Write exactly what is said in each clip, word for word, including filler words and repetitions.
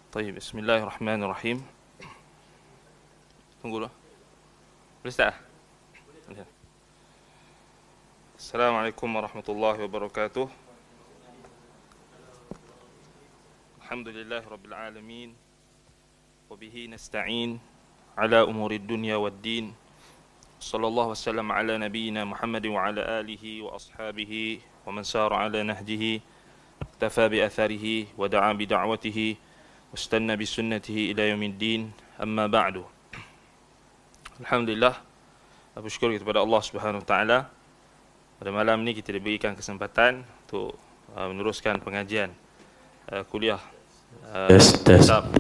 Tayyib, bismillahirrahmanirrahim. Tunggulah. Boleh start? Boleh. Assalamualaikum warahmatullahi wabarakatuh. Alhamdulillahi rabbil alamin. Wabihi nasta'in ala umurid dunya waddin. Sallallahu wasallam ala nabiyyina Muhammadin wa ala alihi wa ashabihi wa man sara ala nahjihi tafa bi atharihi wa da'a bi da'watihi wastanna bi sunnatihi ila yaumiddin. Amma ba'du. Alhamdulillah, bersyukur kepada Allah Subhanahu wa taala. Pada malam ni kita diberikan kesempatan untuk uh, meneruskan pengajian uh, kuliah uh, Yes, yes. kitab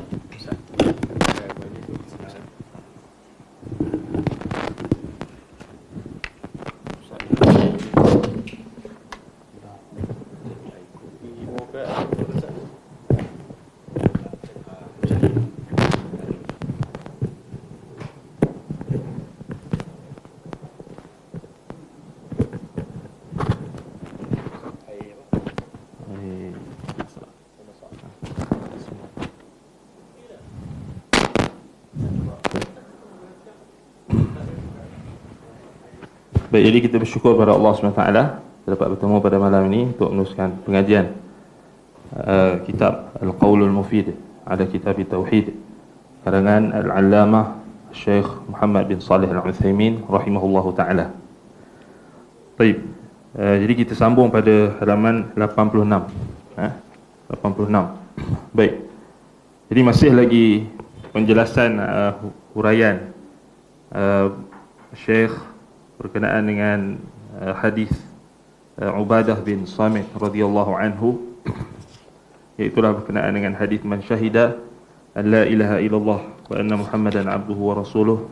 Baik, jadi kita bersyukur kepada Allah subhanahu wa taala dapat bertemu pada malam ini untuk meneruskan pengajian uh, kitab Al-Qaulul Mufid ala Kitab Tauhid karangan Al-Allamah Syekh Muhammad bin Salih Al-Utsaimin rahimahullahu taala. Baik, uh, jadi kita sambung pada halaman lapan puluh enam. Ha? lapan puluh enam. Baik. Jadi masih lagi penjelasan uh, huraian uh, Syekh berkenaan dengan uh, hadis uh, Ubadah bin Samit radhiyallahu anhu, iaitulah berkenaan dengan hadis man syahida an la ilaha illallah wa anna Muhammadan abduhu wa rasuluh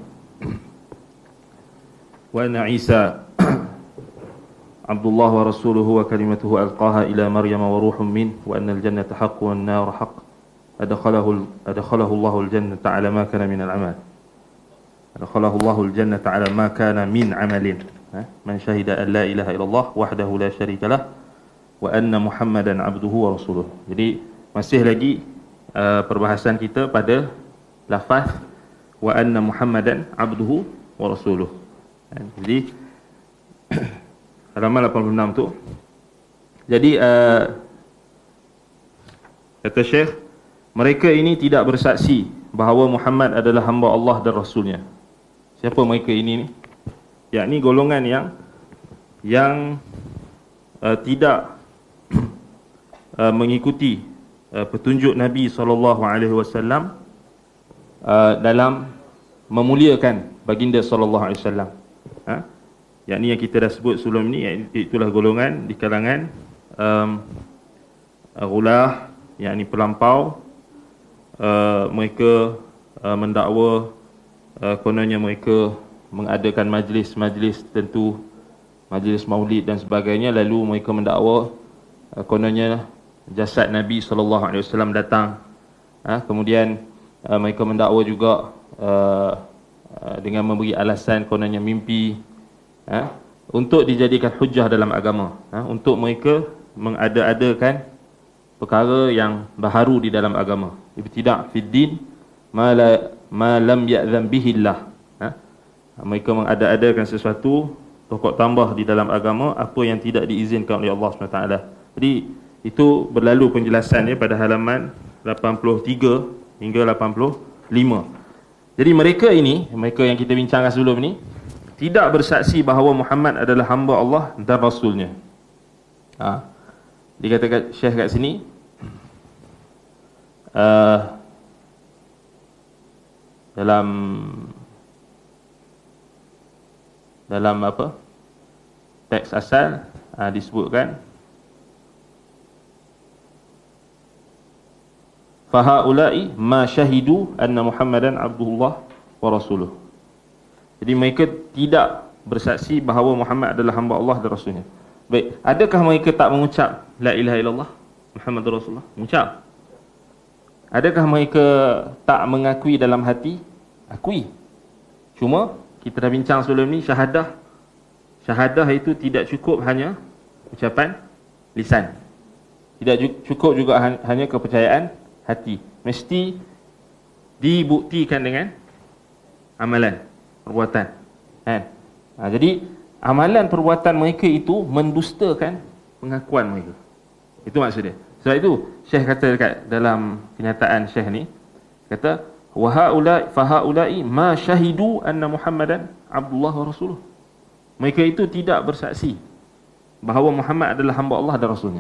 wa anna Isa abdullah wa rasuluhu wa kalimatuhu alqaha ila Maryam wa ruhun min wa anna al-jannata haqq wa an-nar haqq adkhalahu adkhalahu Allahu al-jannata ala ma kana min al-amal adkhalahu Allahu al-jannata ala ma kana min amalin. Man syahida an la ilaha illallah wahdahu la syarika lah wa anna Muhammadan abduhu wa rasuluh. Jadi masih lagi uh, perbahasan kita pada lafaz wa anna Muhammadan abduhu wa rasuluh. Jadi halaman lapan puluh enam tu. Jadi uh, kata Syekh, mereka ini tidak bersaksi bahawa Muhammad adalah hamba Allah dan Rasulnya. Siapa mereka ini ni? Yakni golongan yang yang uh, tidak uh, mengikuti uh, petunjuk Nabi sallallahu alaihi wasallam uh, dalam memuliakan baginda sallallahu alaihi wasallam. Ha? Yakni yang kita dah sebut sebelum ni, itulah golongan di kalangan um, ghulah, yakni pelampau. Uh, mereka uh, mendakwa uh, kononnya mereka mengadakan majlis-majlis tertentu, majlis maulid dan sebagainya, lalu mereka mendakwa uh, kononnya jasad Nabi sallallahu alaihi wasallam datang. Ha? Kemudian uh, mereka mendakwa juga uh, uh, dengan memberi alasan kononnya mimpi, ha? untuk dijadikan hujah dalam agama, ha? untuk mereka mengada-adakan perkara yang baharu di dalam agama. Ibtida' fid din ma la ma lam ya'zam bihi Allah. Ha? Mereka mengada-adakan sesuatu, pokok tambah di dalam agama apa yang tidak diizinkan oleh Allah subhanahu wa taala. Jadi itu berlalu penjelasannya pada halaman lapan puluh tiga hingga lapan puluh lima. Jadi mereka ini, mereka yang kita bincangkan sebelum ni, tidak bersaksi bahawa Muhammad adalah hamba Allah dan Rasulnya. Ha. Dikatakan Syekh kat sini, uh, dalam dalam apa teks asal uh, disebutkan fahaula'i ma syahidu anna Muhammadan abdullah wa rasuluh. Jadi mereka tidak bersaksi bahawa Muhammad adalah hamba Allah dan Rasulnya. Baik, adakah mereka tak mengucap la ilaha illallah Muhammadur Rasulullah? Mengucap. Adakah mereka tak mengakui dalam hati? Akui. Cuma kita dah bincang sebelum ni, syahadah syahadah itu tidak cukup hanya ucapan lisan. Tidak cukup juga hanya kepercayaan hati. mesti dibuktikan dengan amalan, perbuatan. Kan? Ha, jadi amalan perbuatan mereka itu mendustakan pengakuan mereka. Itu maksud dia. Sebab itu Syekh kata dekat dalam kenyataan Syekh ni, kata wa haula fa haula'i ma syahidu anna Muhammadan Abdullah wa rasuluh. Mereka itu tidak bersaksi bahawa Muhammad adalah hamba Allah dan rasulnya.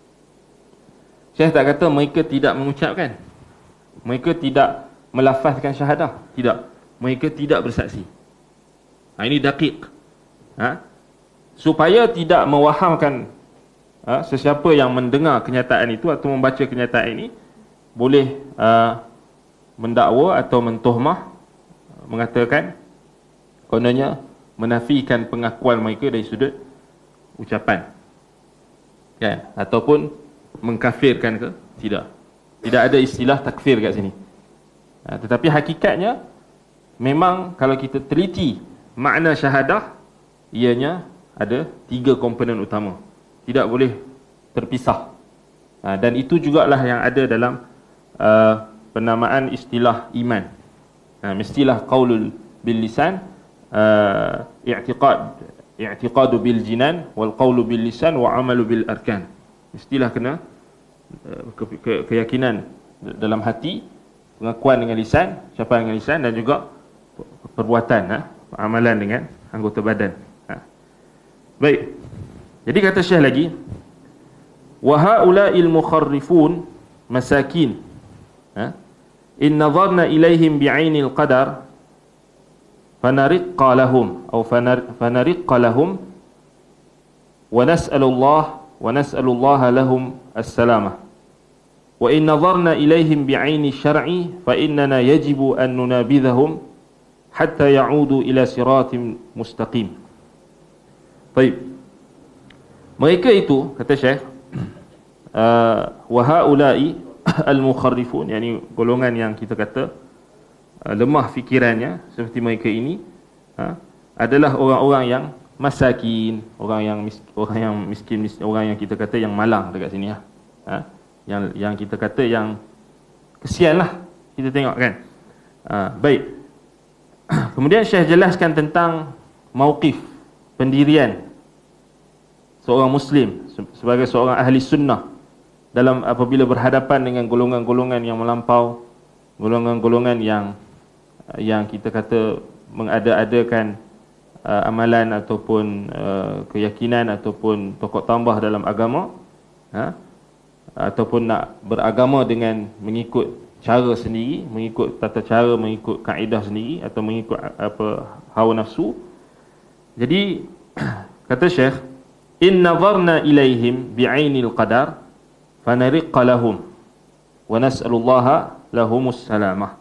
Syekh tak kata mereka tidak mengucapkan, mereka tidak melafazkan syahadah, tidak. Mereka tidak bersaksi. Ha, ini daqiq. Ha? Supaya tidak mewahamkan ha, sesiapa yang mendengar kenyataan itu atau membaca kenyataan ini boleh uh, mendakwa atau mentohmah, mengatakan kononnya menafikan pengakuan mereka dari sudut ucapan, kan? Ataupun mengkafirkan ke? Tidak. Tidak ada istilah takfir kat sini. Ha, tetapi hakikatnya memang kalau kita teliti makna syahadah, ianya ada tiga komponen utama, tidak boleh terpisah. Ha, dan itu jugalah yang ada dalam uh, penamaan istilah iman. Ha, mestilah qaulul bil lisan, uh, i'tiqad i'tiqadu bil jinan wal qaulu bil lisan wa amalu bil arkan. Mestilah kena uh, ke, ke, keyakinan dalam hati, pengakuan dengan lisan, ucapan dengan lisan, dan juga perbuatan, ha? Amalan dengan anggota badan. Ha. Baik. Jadi kata Syekh lagi, wa haula'il mukharrifun masakin. Ha? In nazarna ilaihim bi'ainil qadar fanariqqa lahum atau fanariqqa lahum wa nas'alullah wa nas'alullah lahum as-salamah. Wa in nazarna ilaihim bi'aini syar'i fa innana yajibu an nunabidhahum hatta ya'udu ila siratim mustaqim. Baik. Mereka itu, kata Syekh, uh, wa haula'i al-mukharrifun, yakni golongan yang kita kata uh, lemah fikirannya seperti mereka ini, uh, adalah orang-orang yang masakin, orang yang miskin, orang yang miskin, miskin, orang yang kita kata yang malang dekat sini, ya. Uh, yang yang kita kata yang kesianlah, kita tengok kan. Uh, baik. Kemudian Syekh jelaskan tentang mauqif, pendirian seorang Muslim sebagai seorang ahli sunnah dalam apabila berhadapan dengan golongan-golongan yang melampau, golongan-golongan yang yang kita kata mengada-adakan uh, amalan ataupun uh, keyakinan ataupun pokok tambah dalam agama, ha? Ataupun nak beragama dengan mengikut cara sendiri, mengikut tata cara, mengikut kaedah sendiri, atau mengikut apa hawa nafsu. Jadi kata Syekh, in nazarna ilaihim bi'ainil qadar fanariqqa lahum wa nas'alullaha lahumus salamah.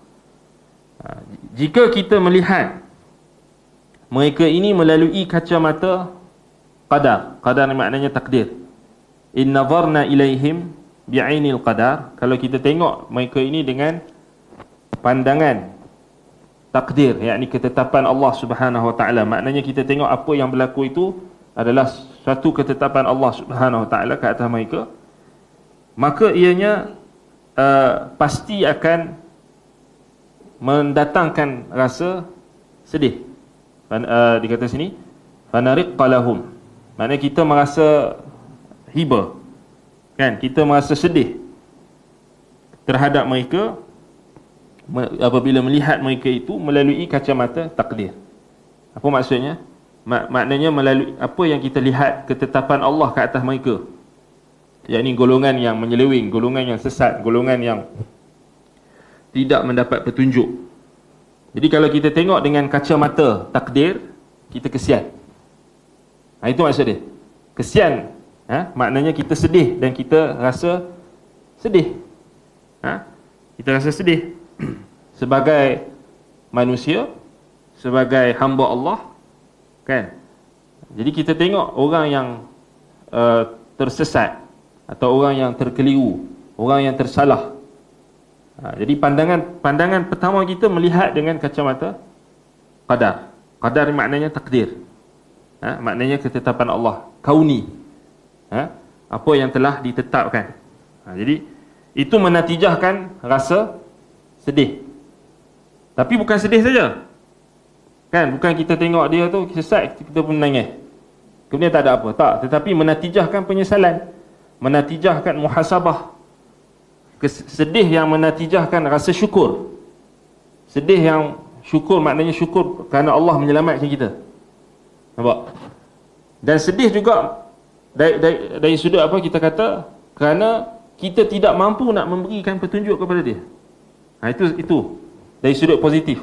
Jika kita melihat mereka ini melalui kacamata qadar, qadar maknanya takdir. In nazarna ilaihim bi'ainil qadar, kalau kita tengok mereka ini dengan pandangan takdir, yakni ketetapan Allah Subhanahu wa taala, maknanya kita tengok apa yang berlaku itu adalah suatu ketetapan Allah Subhanahu wa taala ke atas mereka, maka ianya uh, pasti akan mendatangkan rasa sedih. Uh, dikata sini fanariqqa lahum, maknanya kita merasa hiba, kan, kita merasa sedih terhadap mereka apabila melihat mereka itu melalui kacamata takdir. Apa maksudnya? Mak- maknanya melalui apa yang kita lihat ketetapan Allah ke atas mereka, yakni golongan yang menyeleweng, golongan yang sesat, golongan yang tidak mendapat petunjuk. Jadi kalau kita tengok dengan kacamata takdir, kita kesian. Ha, itu maksud dia. Kesian, ha? Maknanya kita sedih dan kita rasa sedih, ha? Kita rasa sedih sebagai manusia, sebagai hamba Allah, kan? Jadi kita tengok orang yang uh, tersesat atau orang yang terkeliru, orang yang tersalah. Ha, jadi pandangan pandangan pertama kita melihat dengan kacamata qadar. Qadar maknanya takdir, ha? Maknanya ketetapan Allah kauni, ha? Apa yang telah ditetapkan. Ha, jadi itu menatijahkan rasa sedih. Tapi bukan sedih saja, kan? Bukan kita tengok dia tu sesat kita pun menangis, kemudian tak ada apa, tak. Tetapi menatijahkan penyesalan, menatijahkan muhasabah. Sedih yang menatijahkan rasa syukur. Sedih yang syukur maknanya syukur kerana Allah menyelamatkan kita. Nampak? Dan sedih juga dari, dari, dari sudut apa kita kata, kerana kita tidak mampu nak memberikan petunjuk kepada dia. Ha, itu itu dari sudut positif.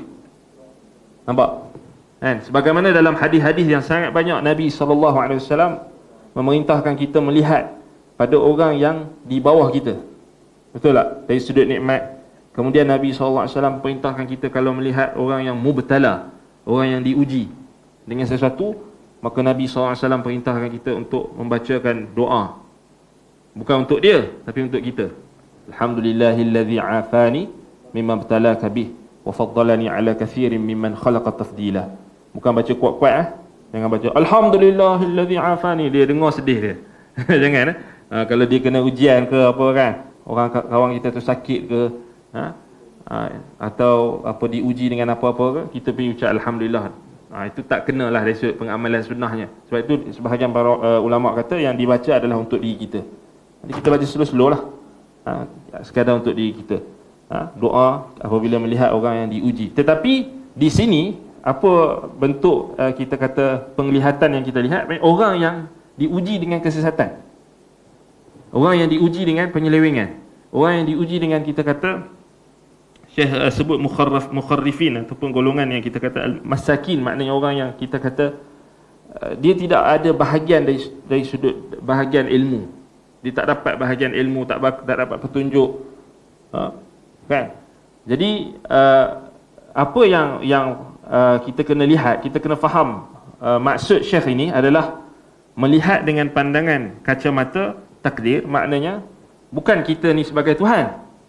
Nampak? Kan? Sebagaimana dalam hadis-hadis yang sangat banyak, Nabi sallallahu alaihi wasallam memerintahkan kita melihat pada orang yang di bawah kita. Betul tak? Dari sudut nikmat. Kemudian Nabi sallallahu alaihi wasallam perintahkan kita kalau melihat orang yang mubtala, orang yang diuji dengan sesuatu, maka Nabi sallallahu alaihi wasallam perintahkan kita untuk membacakan doa. Bukan untuk dia, tapi untuk kita. Alhamdulillahillazi afani mimma ibtalaka bih wa faddalani ala kathirin mimman khalaqa tafdila. Bukan baca kuat-kuat eh. Jangan baca Alhamdulillahillazi afani, dia dengar sedih dia. Jangan eh. Ha, kalau dia kena ujian ke apa kan, orang kawan kita tu sakit ke, ha? Ha, atau apa diuji dengan apa-apa ke, kita pergi ucap alhamdulillah. Ha, itu tak kenalah dari sudut pengamalan sunnahnya. Sebab itu sebahagian para uh, ulama kata yang dibaca adalah untuk diri kita. Jadi kita baca slow-slow lah, ha, sekadar untuk diri kita. Ha, doa apabila melihat orang yang diuji. Tetapi di sini apa bentuk uh, kita kata penglihatan yang kita lihat? Orang yang diuji dengan kesesatan, orang yang diuji dengan penyelewengan, orang yang diuji dengan kita kata Syekh uh, sebut mukharraf mukharrifin ataupun golongan yang kita kata al-masakin, maknanya orang yang kita kata uh, dia tidak ada bahagian dari dari sudut bahagian ilmu. Dia tak dapat bahagian ilmu, tak tak dapat petunjuk. Ha? Kan? Jadi uh, apa yang yang uh, kita kena lihat, kita kena faham uh, maksud Syekh ini adalah melihat dengan pandangan kacamata takdir, maknanya bukan kita ni sebagai Tuhan.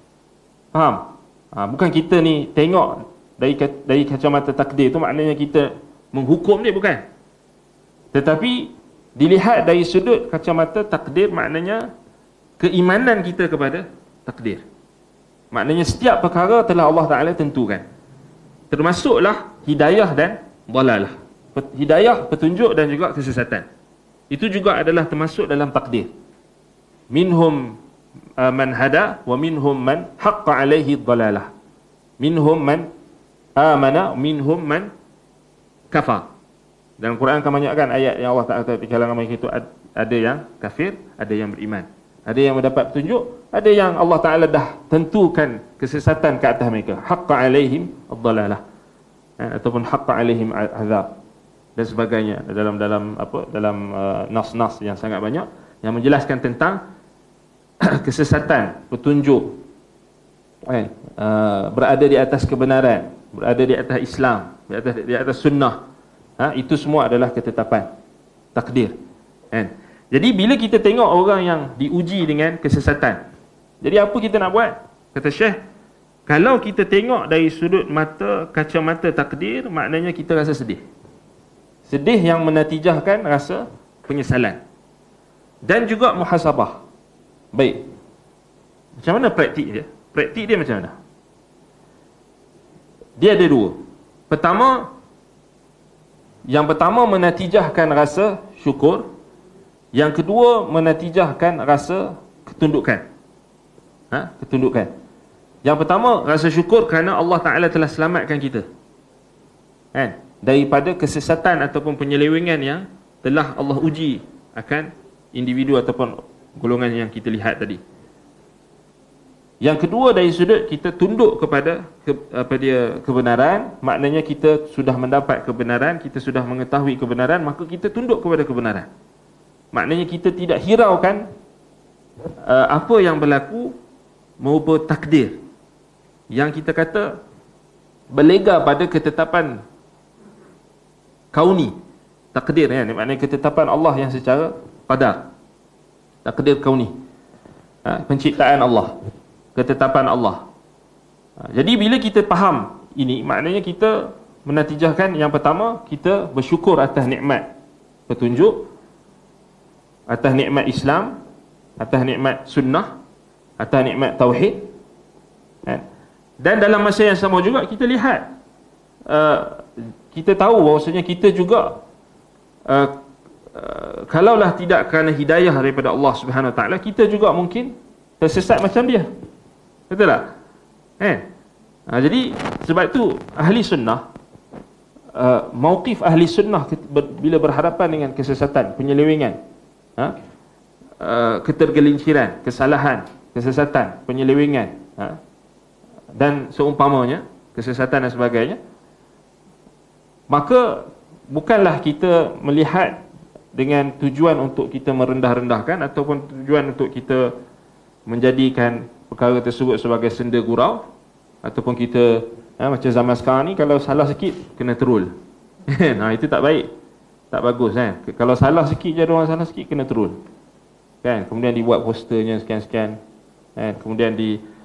Faham? Ha, bukan kita ni tengok dari dari kacamata takdir tu maknanya kita menghukum dia, bukan. Tetapi dilihat dari sudut kacamata takdir, maknanya keimanan kita kepada takdir. Maknanya setiap perkara telah Allah Ta'ala tentukan, termasuklah hidayah dan dalalah. Hidayah, petunjuk, dan juga kesesatan. Itu juga adalah termasuk dalam takdir. Minhum uh, man hada wa minhum man haqqa alaihi dalalah. Minhum man amana, minhum man kafar. Dalam Quran akan banyakkan ayat yang Allah Ta'ala di kalangan mereka itu ada yang kafir, ada yang beriman, ada yang mendapat petunjuk, ada yang Allah Ta'ala dah tentukan kesesatan ke atas mereka. Haqqa alaihim ad-dalalah, ha, ataupun haqqa alaihim azab dan sebagainya. Dalam dalam apa dalam uh, nas-nas yang sangat banyak yang menjelaskan tentang kesesatan, petunjuk, kan, uh, berada di atas kebenaran, berada di atas Islam, di atas di atas sunnah. Ha, itu semua adalah ketetapan takdir, kan? Jadi bila kita tengok orang yang diuji dengan kesesatan, jadi apa kita nak buat? Kata Syekh, kalau kita tengok dari sudut mata kacamata takdir, maknanya kita rasa sedih. Sedih yang menatijahkan rasa penyesalan dan juga muhasabah. Baik, macam mana praktik dia? Praktik dia macam mana? Dia ada dua. Pertama, yang pertama menatijahkan rasa syukur, yang kedua menatijahkan rasa ketundukan. Ha? Ketundukan. Yang pertama rasa syukur kerana Allah Ta'ala telah selamatkan kita, kan, daripada kesesatan ataupun penyelewengan yang telah Allah uji akan individu ataupun golongan yang kita lihat tadi. Yang kedua dari sudut kita tunduk kepada ke, apa dia kebenaran, maknanya kita sudah mendapat kebenaran, kita sudah mengetahui kebenaran, maka kita tunduk kepada kebenaran. Maknanya kita tidak hiraukan uh, apa yang berlaku maupun takdir yang kita kata berlega pada ketetapan kauni, takdir, kan? Maknanya ketetapan Allah yang secara qadar, takdir kauni, ha? Penciptaan Allah, ketetapan Allah. Ha, jadi bila kita faham ini, maknanya kita menatijahkan yang pertama, kita bersyukur atas nikmat petunjuk, atas nikmat Islam, atas nikmat sunnah, atas nikmat tauhid. Kan? Dan dalam masa yang sama juga kita lihat, uh, kita tahu bahawasanya kita juga uh, uh, kalaulah tidak kerana hidayah daripada Allah Subhanahu Wa Taala, kita juga mungkin tersesat macam dia. Betul tak? Eh? Ha, jadi sebab itu ahli sunnah, uh, mauqif ahli sunnah ber, bila berhadapan dengan kesesatan, penyelewengan, ha? uh, ketergelinciran, kesalahan, kesesatan, penyelewengan, ha? dan seumpamanya, kesesatan dan sebagainya, maka bukanlah kita melihat dengan tujuan untuk kita merendah-rendahkan ataupun tujuan untuk kita menjadikan perkara tersebut sebagai senda gurau, ataupun kita ha, macam zaman sekarang ni, kalau salah sikit kena terul. Nah, itu tak baik, tak bagus kan. Kalau salah sikit je, ada orang salah sikit kena terul kan, kemudian dibuat posternya sekian-sekian kan, kemudian di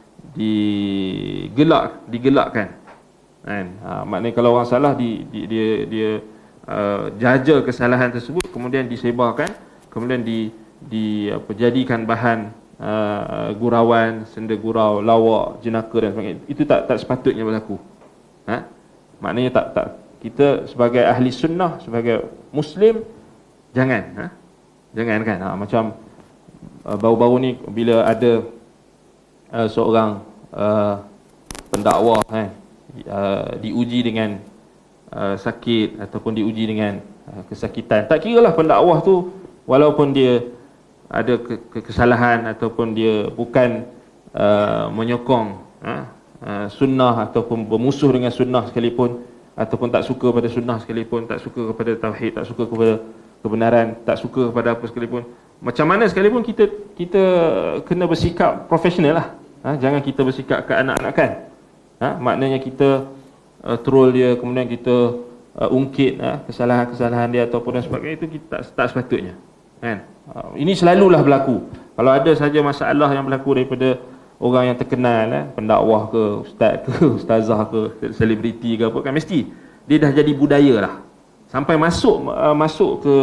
digelak digelakkan kan. Ha, maknanya kalau orang salah di, di, dia dia uh, jaja kesalahan tersebut, kemudian disebarkan, kemudian di di apa, jadikan bahan uh, gurauan, senda gurau, lawak, jenaka dan sebagainya. Itu tak tak sepatutnya berlaku. Ha? Maknanya tak tak kita sebagai ahli sunnah, sebagai muslim, jangan ha? jangan kan. Ha, macam uh, baru-baru ni bila ada uh, seorang uh, pendakwah eh, uh, diuji dengan uh, sakit ataupun diuji dengan uh, kesakitan. Tak kira lah pendakwah tu walaupun dia ada ke- ke- kesalahan ataupun dia bukan uh, menyokong uh, uh, sunnah ataupun bermusuh dengan sunnah sekalipun, ataupun tak suka pada sunnah sekalipun, tak suka kepada tauhid, tak suka kepada kebenaran, tak suka kepada apa sekalipun, macam mana sekalipun, kita kita kena bersikap profesional lah. Ha, jangan kita bersikap ke anak-anakan. Ha, maknanya kita uh, troll dia, kemudian kita uh, ungkit ha, kesalahan-kesalahan dia ataupun dan sebagainya, itu kita tak, tak sepatutnya. Kan? Uh, ini selalulah berlaku. Kalau ada saja masalah yang berlaku daripada orang yang terkenal, eh, pendakwah ke, ustaz ke, ustazah ke, selebriti ke apa, kan mesti dia dah jadi budaya lah. Sampai masuk uh, masuk ke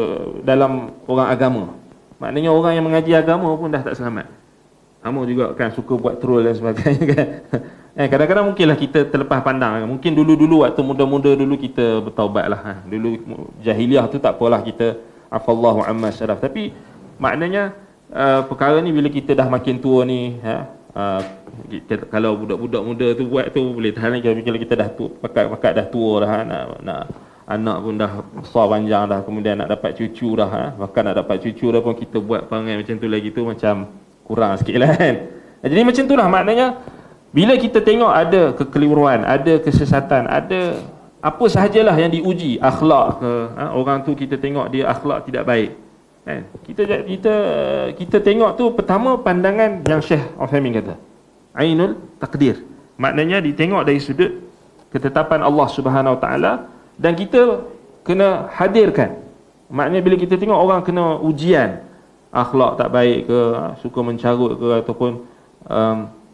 dalam orang agama. Maknanya orang yang mengaji agama pun dah tak selamat. Kamu juga kan suka buat troll dan sebagainya kan. Eh, kadang-kadang mungkinlah kita terlepas pandang. Mungkin dulu-dulu waktu muda-muda dulu kita bertaubat lah. Ha. Dulu jahiliah tu tak apalah, kita afallahu amma syaraf. Tapi maknanya uh, perkara ni bila kita dah makin tua ni, ha, uh, kita, kalau budak-budak muda tu buat tu boleh tahan lagi. Kalau kita dah tua, pakat-pakat dah tua dah, ha, nak, nak anak pun dah besar panjang dah, kemudian nak dapat cucu dah, ha, bahkan nak dapat cucu dah pun kita buat perangai macam tu lagi, tu macam kurang sikit lah kan. Jadi macam tu lah, maknanya bila kita tengok ada kekeliruan, ada kesesatan, ada apa sahajalah yang diuji, akhlak ke, ha, orang tu kita tengok dia akhlak tidak baik kan, kita kita kita tengok tu pertama pandangan yang Syekh Uthaymin kata, ainul takdir, maknanya ditengok dari sudut ketetapan Allah Subhanahu Wa Taala, dan kita kena hadirkan. Maknanya bila kita tengok orang kena ujian, akhlak tak baik ke, suka mencarut ke, ataupun um,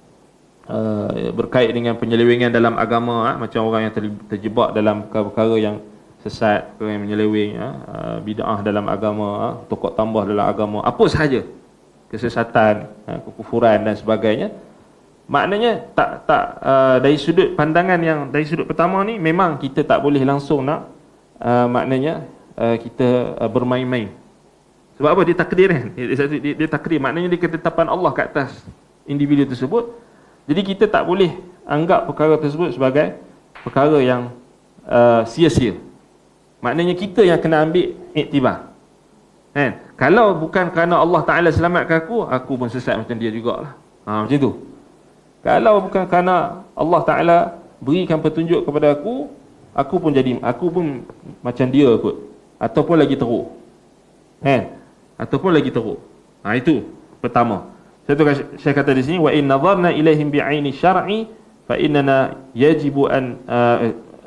uh, berkait dengan penyelewengan dalam agama, ha? Macam orang yang terjebak dalam perkara-perkara yang sesat, perkara yang menyeleweng, ha? uh, bid'ah dalam agama, ha? tokok tambah dalam agama, apa sahaja kesesatan, ha? kekufuran dan sebagainya. Maknanya tak tak uh, dari sudut pandangan yang dari sudut pertama ni, memang kita tak boleh langsung nak uh, maknanya uh, kita uh, bermain-main. Sebab apa? Dia takdir kan? Dia, dia, dia takdir, maknanya dia ketetapan Allah ke atas individu tersebut. Jadi kita tak boleh anggap perkara tersebut sebagai perkara yang uh, sia-sia. Maknanya kita yang kena ambil iktibar. Kan? Kalau bukan kerana Allah Ta'ala selamatkan aku, aku pun sesat macam dia jugalah. Ha, macam tu. Kalau bukan kerana Allah Ta'ala berikan petunjuk kepada aku, aku pun jadi, aku pun macam dia kot, ataupun lagi teruk. Kan? Ataupun lagi teruk. Ha, itu pertama. Satu saya kata di sini, wa in nadharna ilaihim bi'aini syar'i fa innana yajibu an uh,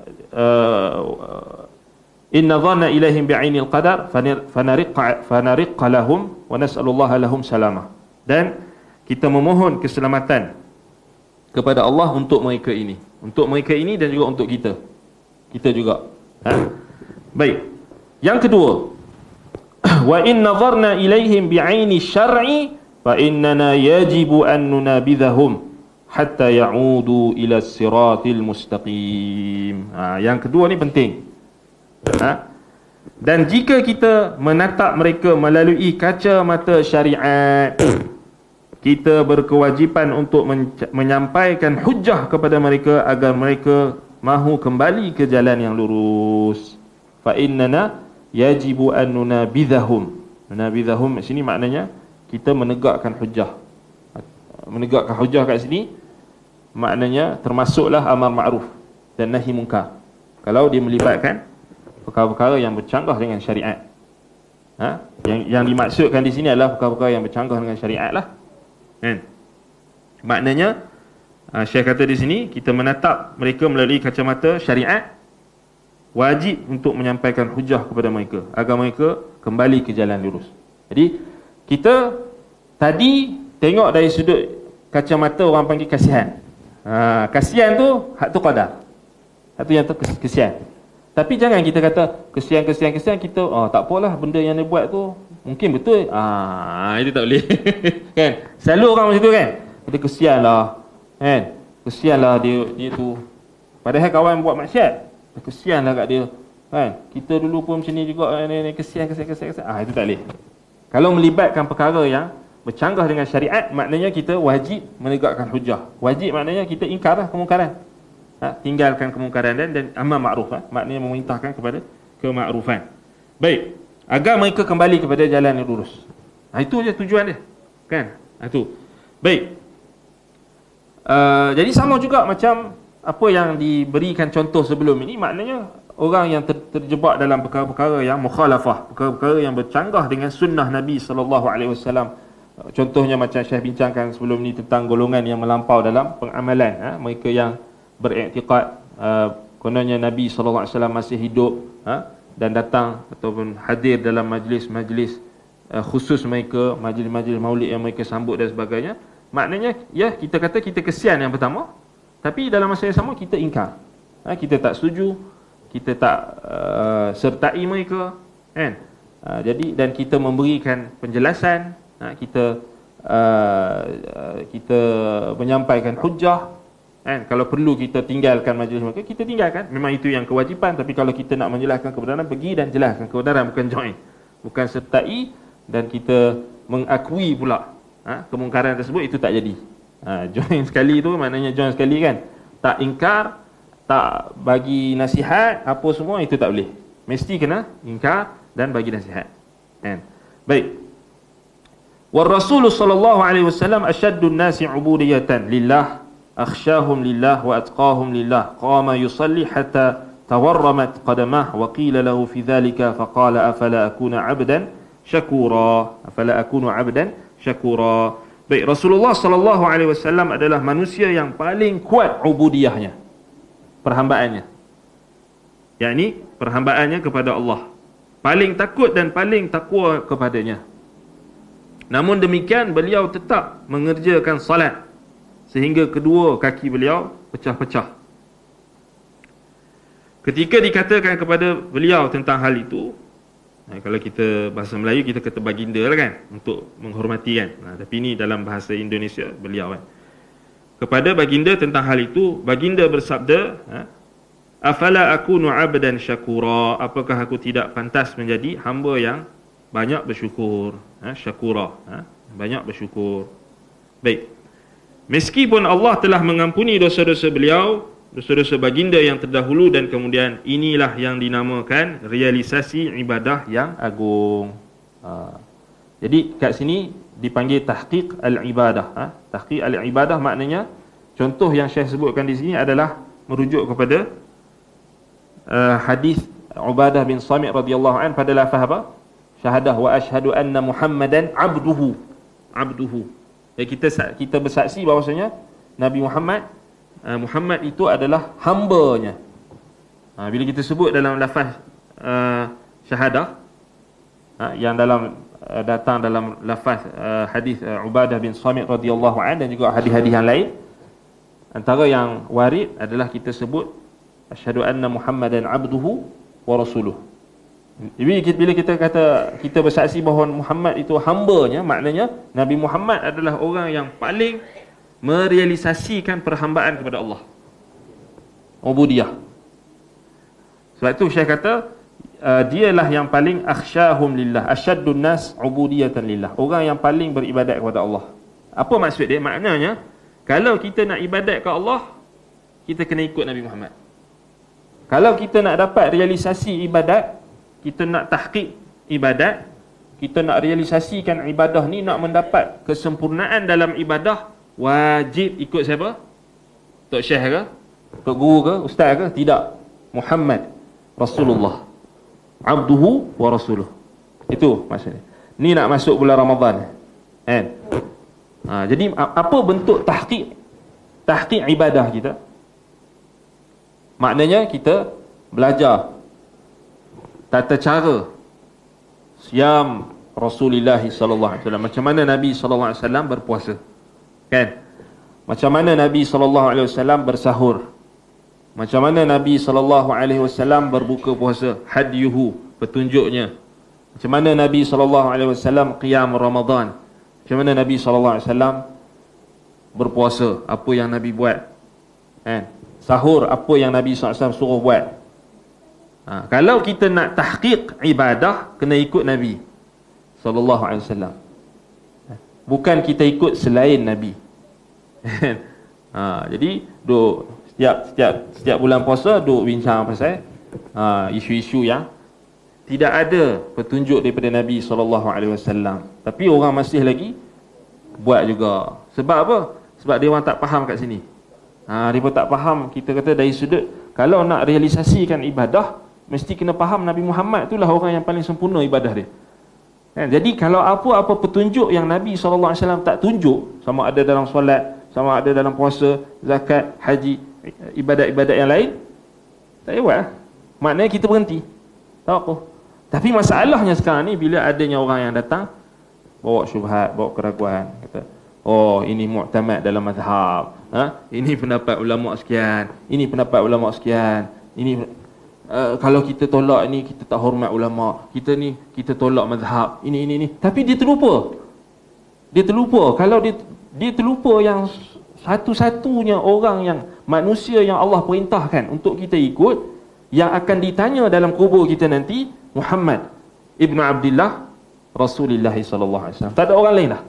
uh, in nadharna ilaihim bi'aini al-qadar fanariqqa fanariqqa lahum wa nas'alullaha lahum salamah. Dan kita memohon keselamatan kepada Allah untuk mereka ini, untuk mereka ini dan juga untuk kita, kita juga. Ha? Baik. Yang kedua, wa in nadharna ilaihim bi'aini syar'i fa innana yajibu an nunabidhahum hatta ya'udu ila siratil mustaqim. Ha, yang kedua ni penting. Ha? Dan jika kita menatap mereka melalui kacamata syariat, kita berkewajipan untuk menyampaikan hujah kepada mereka agar mereka mahu kembali ke jalan yang lurus. Fa innana yajibu an nunabidhahum. Nunabidhahum sini maknanya kita menegakkan hujah. Menegakkan hujah kat sini maknanya termasuklah amar ma'ruf dan nahi munkar. Kalau dia melibatkan perkara-perkara yang bercanggah dengan syariat. Ha? Yang yang dimaksudkan di sini adalah perkara-perkara yang bercanggah dengan syariat lah. Kan? Maknanya uh, Syekh kata di sini kita menatap mereka melalui kacamata syariat, wajib untuk menyampaikan hujah kepada mereka agar mereka kembali ke jalan lurus. Jadi kita tadi tengok dari sudut kacamata orang panggil kasihan. Ha, kasihan tu hak tu qadar. Hak tu yang tu kesian. Tapi jangan kita kata kesian kesian kesian kita oh tak apalah benda yang dia buat tu mungkin betul. Ah, itu tak boleh. Kan? Selalu orang macam tu kan. Kita kesianlah. Kan? Kesianlah dia dia tu. Padahal kawan buat maksiat. Kesianlah kat dia. Kan? Kita dulu pun macam ni juga ni kesian kesian kesian kesian. Ah, itu tak boleh. Kalau melibatkan perkara yang bercanggah dengan syariat, maknanya kita wajib menegakkan hujah. Wajib maknanya kita ingkarlah kemungkaran. Ha, tinggalkan kemungkaran dan, dan amar makruf, ha? Maknanya memerintahkan kepada kemakrufan. Baik, agar mereka kembali kepada jalan yang lurus. Ha, itu je tujuan dia. Kan? Ha, itu. Baik. Uh, jadi sama juga macam apa yang diberikan contoh sebelum ini, maknanya orang yang ter, terjebak dalam perkara-perkara yang mukhalafah, perkara-perkara yang bercanggah dengan sunnah Nabi sallallahu alaihi wasallam. Contohnya macam Syekh bincangkan sebelum ni tentang golongan yang melampau dalam pengamalan, ha? Mereka yang beriktikad uh, kononnya Nabi sallallahu alaihi wasallam masih hidup, ha? Dan datang ataupun hadir dalam majlis-majlis uh, khusus mereka, majlis-majlis maulid yang mereka sambut dan sebagainya. Maknanya ya kita kata kita kesian yang pertama, tapi dalam masa yang sama kita ingkar, ha? Kita tak setuju, kita tak uh, sertai mereka, kan? Uh, jadi dan kita memberikan penjelasan, ha? Kita uh, uh, kita menyampaikan hujah. Kan? Kalau perlu kita tinggalkan majlis mereka, kita tinggalkan. Memang itu yang kewajipan. Tapi kalau kita nak menjelaskan kebenaran, pergi dan jelaskan kebenaran, bukan join, bukan sertai dan kita mengakui pula, ha? Kemungkaran tersebut, itu tak jadi. Ha, join sekali tu maknanya join sekali kan. Tak ingkar, tak bagi nasihat, apa semua, itu tak boleh. Mesti kena ingkar dan bagi nasihat. Kan? Baik. War Rasul sallallahu alaihi wasallam asyaddun nasi ubudiyatan lillah akhsyahum lillah wa atqahum lillah qama yusalli hatta tawarramat qadamah wa qila lahu fi dhalika faqala afala akuna 'abdan syakura afala akunu 'abdan syakura. Baik, Rasulullah sallallahu alaihi wasallam adalah manusia yang paling kuat ubudiyahnya, perhambaannya, yakni perhambaannya kepada Allah, paling takut dan paling takwa kepadanya. Namun demikian beliau tetap mengerjakan salat sehingga kedua kaki beliau pecah-pecah. Ketika dikatakan kepada beliau tentang hal itu, nah, kalau kita bahasa Melayu kita kata baginda lah kan, untuk menghormati kan. Nah, tapi ini dalam bahasa Indonesia beliau kan. Kepada baginda tentang hal itu, baginda bersabda, ha, afala akunu 'abdan syakura, apakah aku tidak pantas menjadi hamba yang banyak bersyukur, ha, syakura, ha, banyak bersyukur. Baik. Meskipun Allah telah mengampuni dosa-dosa beliau, dosa-dosa baginda yang terdahulu, dan kemudian inilah yang dinamakan realisasi ibadah yang agung. Ha. Jadi kat sini dipanggil tahqiq al-ibadah. Ha. Tahqiq al-ibadah maknanya contoh yang Syekh sebutkan di sini adalah merujuk kepada uh, hadis Ubadah bin Samit radhiyallahu an pada lafaz apa? Syahadah wa ashhadu anna Muhammadan abduhu. Abduhu. Ya, kita kita bersaksi bahawasanya Nabi Muhammad uh, Muhammad itu adalah hamba-Nya. Ha, bila kita sebut dalam lafaz uh, syahadah, ha, yang dalam uh, datang dalam lafaz uh, hadis uh, Ubadah bin Samit radhiyallahu an dan juga hadis-hadis yang lain, antara yang warid adalah kita sebut asyhadu anna Muhammadan abduhu wa rasuluh. Jadi bila kita kata kita bersaksi bahawa Muhammad itu hamba-Nya, maknanya Nabi Muhammad adalah orang yang paling merealisasikan perhambaan kepada Allah. Ubudiyah. Sebab itu Syekh kata uh, dialah yang paling akhsyahum lillah, asyaddun nas ubudiyatan lillah. Orang yang paling beribadat kepada Allah. Apa maksud dia? Maknanya kalau kita nak ibadat ke Allah, kita kena ikut Nabi Muhammad. Kalau kita nak dapat realisasi ibadat, kita nak tahqiq ibadat, kita nak realisasikan ibadah ni, nak mendapat kesempurnaan dalam ibadah, wajib ikut siapa? Tok Syekh ke? Tok Guru ke? Ustaz ke? Tidak. Muhammad Rasulullah, abduhu wa rasuluh. Itu maksudnya. Ni nak masuk bulan Ramadan kan? Ha, jadi apa bentuk tahqiq tahqiq ibadah kita? Maknanya kita belajar tata cara siam Rasulullah sallallahu alaihi wasallam, macam mana Nabi sallallahu alaihi wasallam berpuasa, kan? Macam mana Nabi sallallahu alaihi wasallam bersahur, macam mana Nabi sallallahu alaihi wasallam berbuka puasa, hadyuhu, petunjuknya. Macam mana Nabi sallallahu alaihi wasallam qiyam Ramadan, macam mana Nabi sallallahu alaihi wasallam berpuasa, apa yang Nabi buat, kan? Sahur, apa yang Nabi sallallahu alaihi wasallam suruh buat. Ha, kalau kita nak tahqiq ibadah, kena ikut Nabi sallallahu alaihi wasallam. Bukan kita ikut selain Nabi. ha, jadi duk setiap setiap setiap bulan puasa duk bincang pasal ha, isu-isu yang tidak ada petunjuk daripada Nabi sallallahu alaihi wasallam. Tapi orang masih lagi buat juga. Sebab apa? Sebab dia orang tak faham kat sini. Ha, dia pun tak faham. Kita kata dari sudut kalau nak realisasikan ibadah, mesti kena faham Nabi Muhammad itulah orang yang paling sempurna ibadah dia. Kan? Jadi kalau apa-apa petunjuk yang Nabi sallallahu alaihi wasallam tak tunjuk, sama ada dalam solat, sama ada dalam puasa, zakat, haji, ibadat-ibadat yang lain, tak payah buat. Maknanya kita berhenti. Tak apa. Tapi masalahnya sekarang ni, bila adanya orang yang datang bawa syubhat, bawa keraguan, kata, oh ini mu'tamad dalam mazhab, ha? Ini pendapat ulama sekian, ini pendapat ulama sekian, ini Uh, kalau kita tolak ni, kita tak hormat ulama, kita ni kita tolak mazhab, ini ini ini. Tapi dia terlupa. Dia terlupa kalau dia dia terlupa yang satu-satunya orang yang manusia yang Allah perintahkan untuk kita ikut, yang akan ditanya dalam kubur kita nanti, Muhammad ibnu Abdullah Rasulullah sallallahu alaihi wasallam. Tak ada orang lain dah.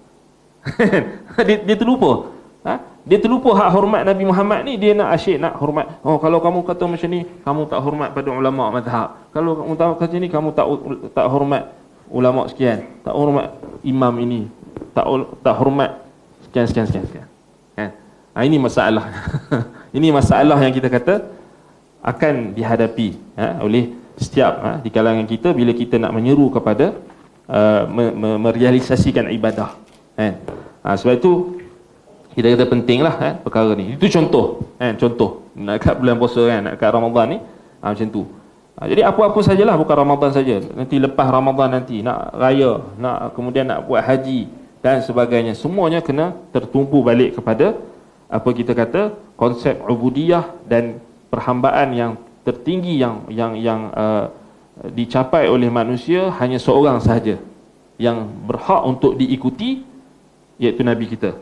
dia, dia terlupa. Ha? Dia terlupa hak hormat Nabi Muhammad ni. Dia nak asyik nak hormat. Oh, kalau kamu kata macam ni, kamu tak hormat pada ulama mazhab. Kalau kamu tahu kata ni, kamu tak tak hormat ulama sekian, tak hormat imam ini, tak tak hormat sekian sekian sekian sekian. Kan? Ha, ini masalah. Ini masalah yang kita kata akan dihadapi ha, oleh setiap ha, di kalangan kita bila kita nak menyeru kepada uh, me, me, merealisasikan ibadah. Kan? Ha, sebab itu kita kata pentinglah kan, perkara ni. Itu contoh kan, contoh nak kat bulan puasa kan, nak kat Ramadan ni ha, macam tu. Ha, jadi apa-apa sajalah, bukan Ramadan saja. Nanti lepas Ramadan nanti nak raya, nak kemudian nak buat haji dan sebagainya, semuanya kena tertumpu balik kepada apa kita kata konsep ubudiyah dan perhambaan yang tertinggi yang yang yang uh, dicapai oleh manusia hanya seorang sahaja yang berhak untuk diikuti, iaitu Nabi kita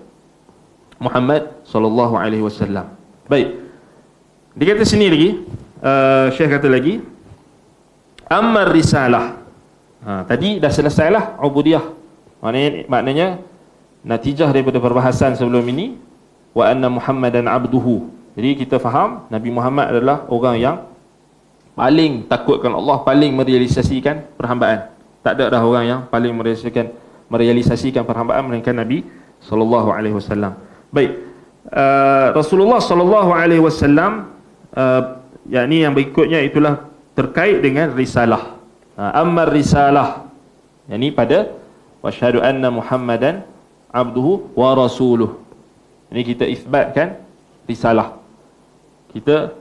Muhammad sallallahu alaihi wasallam. Baik. Dia kata sini lagi, uh, Syekh kata lagi, ammar risalah. Ha, tadi dah selesailah ubudiyah. Maknanya maknanya natijah daripada perbahasan sebelum ini, wa anna Muhammadan abduhu. Jadi kita faham Nabi Muhammad adalah orang yang paling takutkan Allah, paling merealisasikan perhambaan. Tak ada dah orang yang paling merealisasikan merealisasikan perhambaan melainkan Nabi sallallahu alaihi wasallam. Baik, uh, Rasulullah sallallahu alaihi wasallam, uh, yakni yang berikutnya itulah terkait dengan risalah. Uh, ammar risalah, yakni pada wasyhadu anna Muhammadan abduhu wa rasuluh. Ini kita isbatkan risalah. Kita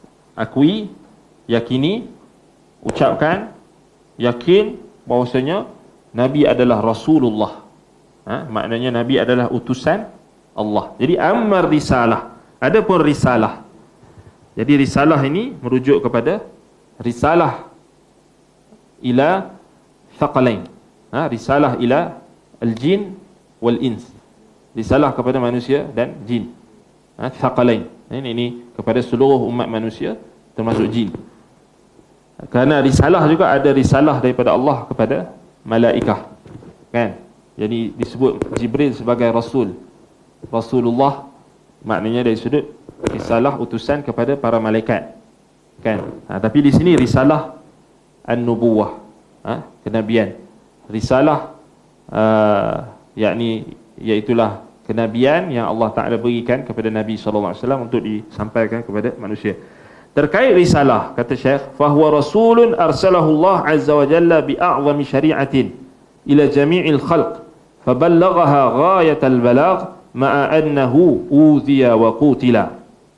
akui, yakini, ucapkan, yakin bahawasanya Nabi adalah Rasulullah. Ha? Maknanya Nabi adalah utusan Allah. Jadi ammar risalah. Ada pun risalah. Jadi risalah ini merujuk kepada risalah ila thaqalain. Ha, risalah ila al-jin wal ins. Risalah kepada manusia dan jin. Ha, thaqalain. Ini, ini kepada seluruh umat manusia termasuk jin. Kerana risalah juga ada risalah daripada Allah kepada malaikah. Kan? Jadi disebut Jibril sebagai rasul. Rasulullah maknanya dari sudut risalah utusan kepada para malaikat. Kan? Ha, tapi di sini risalah an-nubuwah, ha, kenabian. Risalah uh, yakni iaitulah kenabian yang Allah Taala berikan kepada Nabi sallallahu alaihi wasallam untuk disampaikan kepada manusia. Terkait risalah, kata Syekh, fahuwa rasulun arsalahu Allah azza wa jalla bi a'zami syari'atin ila jami'il khalq faballaghaha ghayatal balagh ma'a annahu udhiya wa qutila.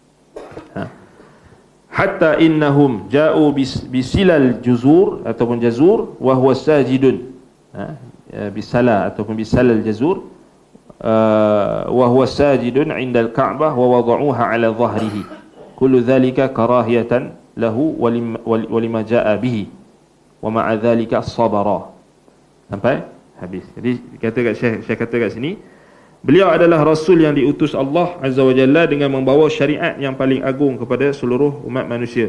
Hatta innahum ja'u bisilal juzur ataupun jazur wa huwa sajidun. Bisala ataupun bisalal jazur wa huwa sajidun 'inda al-Ka'bah wa wada'uha 'ala dhahrihi. Kullu dhalika karahiyatan lahu wa lima ja'a bihi wa ma'a dhalika sabara. Sampai habis. Jadi kata kat Syekh, Syekh kata kat sini, beliau adalah rasul yang diutus Allah Azza wa Jalla dengan membawa syariat yang paling agung kepada seluruh umat manusia.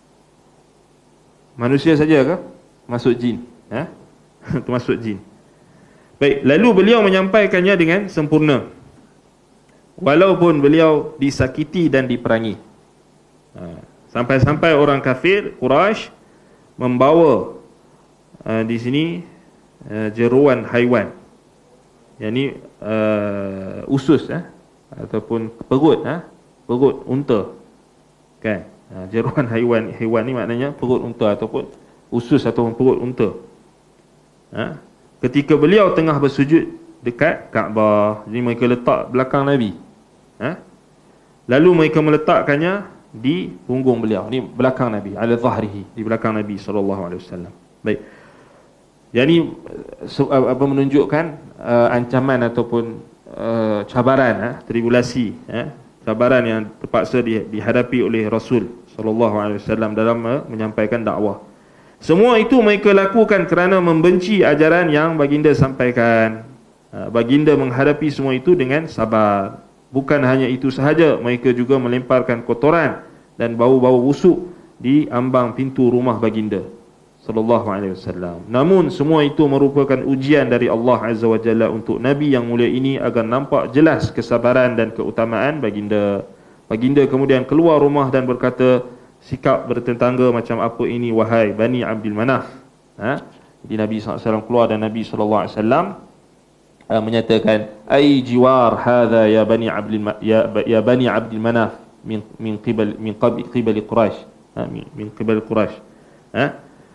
Manusia saja ke? Masuk jin, ha? Termasuk jin. Baik, lalu beliau menyampaikannya dengan sempurna. Walaupun beliau disakiti dan diperangi. Sampai-sampai orang kafir Quraisy membawa uh, di sini uh, jeruan haiwan, yakni uh, usus eh? ataupun perut eh? perut unta, kan? Uh, jeruan haiwan, haiwan ni maknanya perut unta ataupun usus ataupun perut unta. Ha? Ketika beliau tengah bersujud dekat Kaabah, jadi mereka letak belakang Nabi. Ha? Lalu mereka meletakkannya di punggung beliau, ni belakang Nabi, ala zahrihi, di belakang Nabi sallallahu alaihi wasallam. Baik. Jadi apa menunjukkan uh, ancaman ataupun uh, cabaran, uh, tribulasi, uh, cabaran yang terpaksa di, dihadapi oleh Rasul sallallahu alaihi wasallam dalam uh, menyampaikan dakwah. Semua itu mereka lakukan kerana membenci ajaran yang baginda sampaikan. Uh, baginda menghadapi semua itu dengan sabar. Bukan hanya itu sahaja, mereka juga melemparkan kotoran dan bau-bau busuk di ambang pintu rumah baginda sallallahu alaihi wasallam. Namun semua itu merupakan ujian dari Allah Azza wa Jalla untuk Nabi yang mulia ini agar nampak jelas kesabaran dan keutamaan baginda. Baginda kemudian keluar rumah dan berkata, sikap bertetangga macam apa ini wahai Bani Abdul Manaf. Ha? Jadi Nabi sallallahu alaihi wasallam keluar dan Nabi sallallahu alaihi wasallam Uh, menyatakan ai jiwar hadza ya bani abdul ya, ya bani abdul manaf min min qibal min qabl qibal quraish, ha, min, min qibal quraish, ha?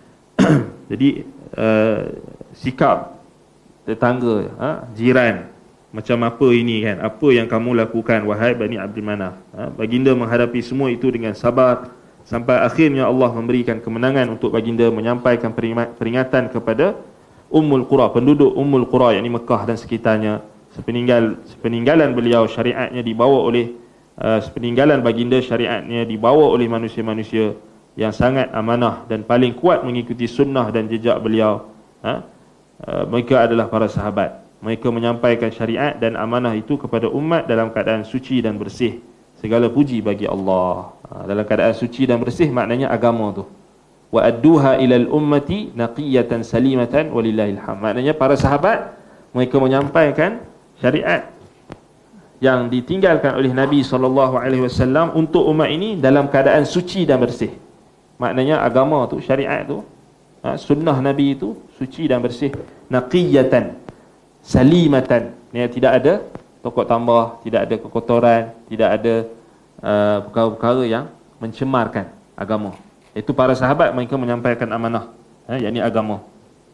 Jadi uh, sikap tetangga, ha, jiran macam apa ini, kan? Apa yang kamu lakukan wahai bani abdul manaf? Ha? Baginda menghadapi semua itu dengan sabar sampai akhirnya Allah memberikan kemenangan untuk baginda menyampaikan peringatan kepada Ummul Qura, penduduk Ummul Qura, yakni Mekah dan sekitarnya. Sepeninggal sepeninggalan beliau, syariatnya dibawa oleh uh, sepeninggalan baginda, syariatnya dibawa oleh manusia-manusia yang sangat amanah dan paling kuat mengikuti sunnah dan jejak beliau. Ha? Uh, mereka adalah para sahabat. Mereka menyampaikan syariat dan amanah itu kepada umat dalam keadaan suci dan bersih. Segala puji bagi Allah. Uh, dalam keadaan suci dan bersih maknanya agama tu. Wa adduha ilal ummati naqiyatan salimatan walillahil hamd. Maknanya para sahabat mereka menyampaikan syariat yang ditinggalkan oleh Nabi sallallahu alaihi wasallam untuk umat ini dalam keadaan suci dan bersih. Maknanya agama tu, syariat tu, ha, sunnah Nabi itu suci dan bersih. Naqiyatan salimatan, ni tidak ada tokok tambah, tidak ada kekotoran, tidak ada uh, perkara-perkara yang mencemarkan agama. Itu para sahabat mereka menyampaikan amanah, ha, yakni agama.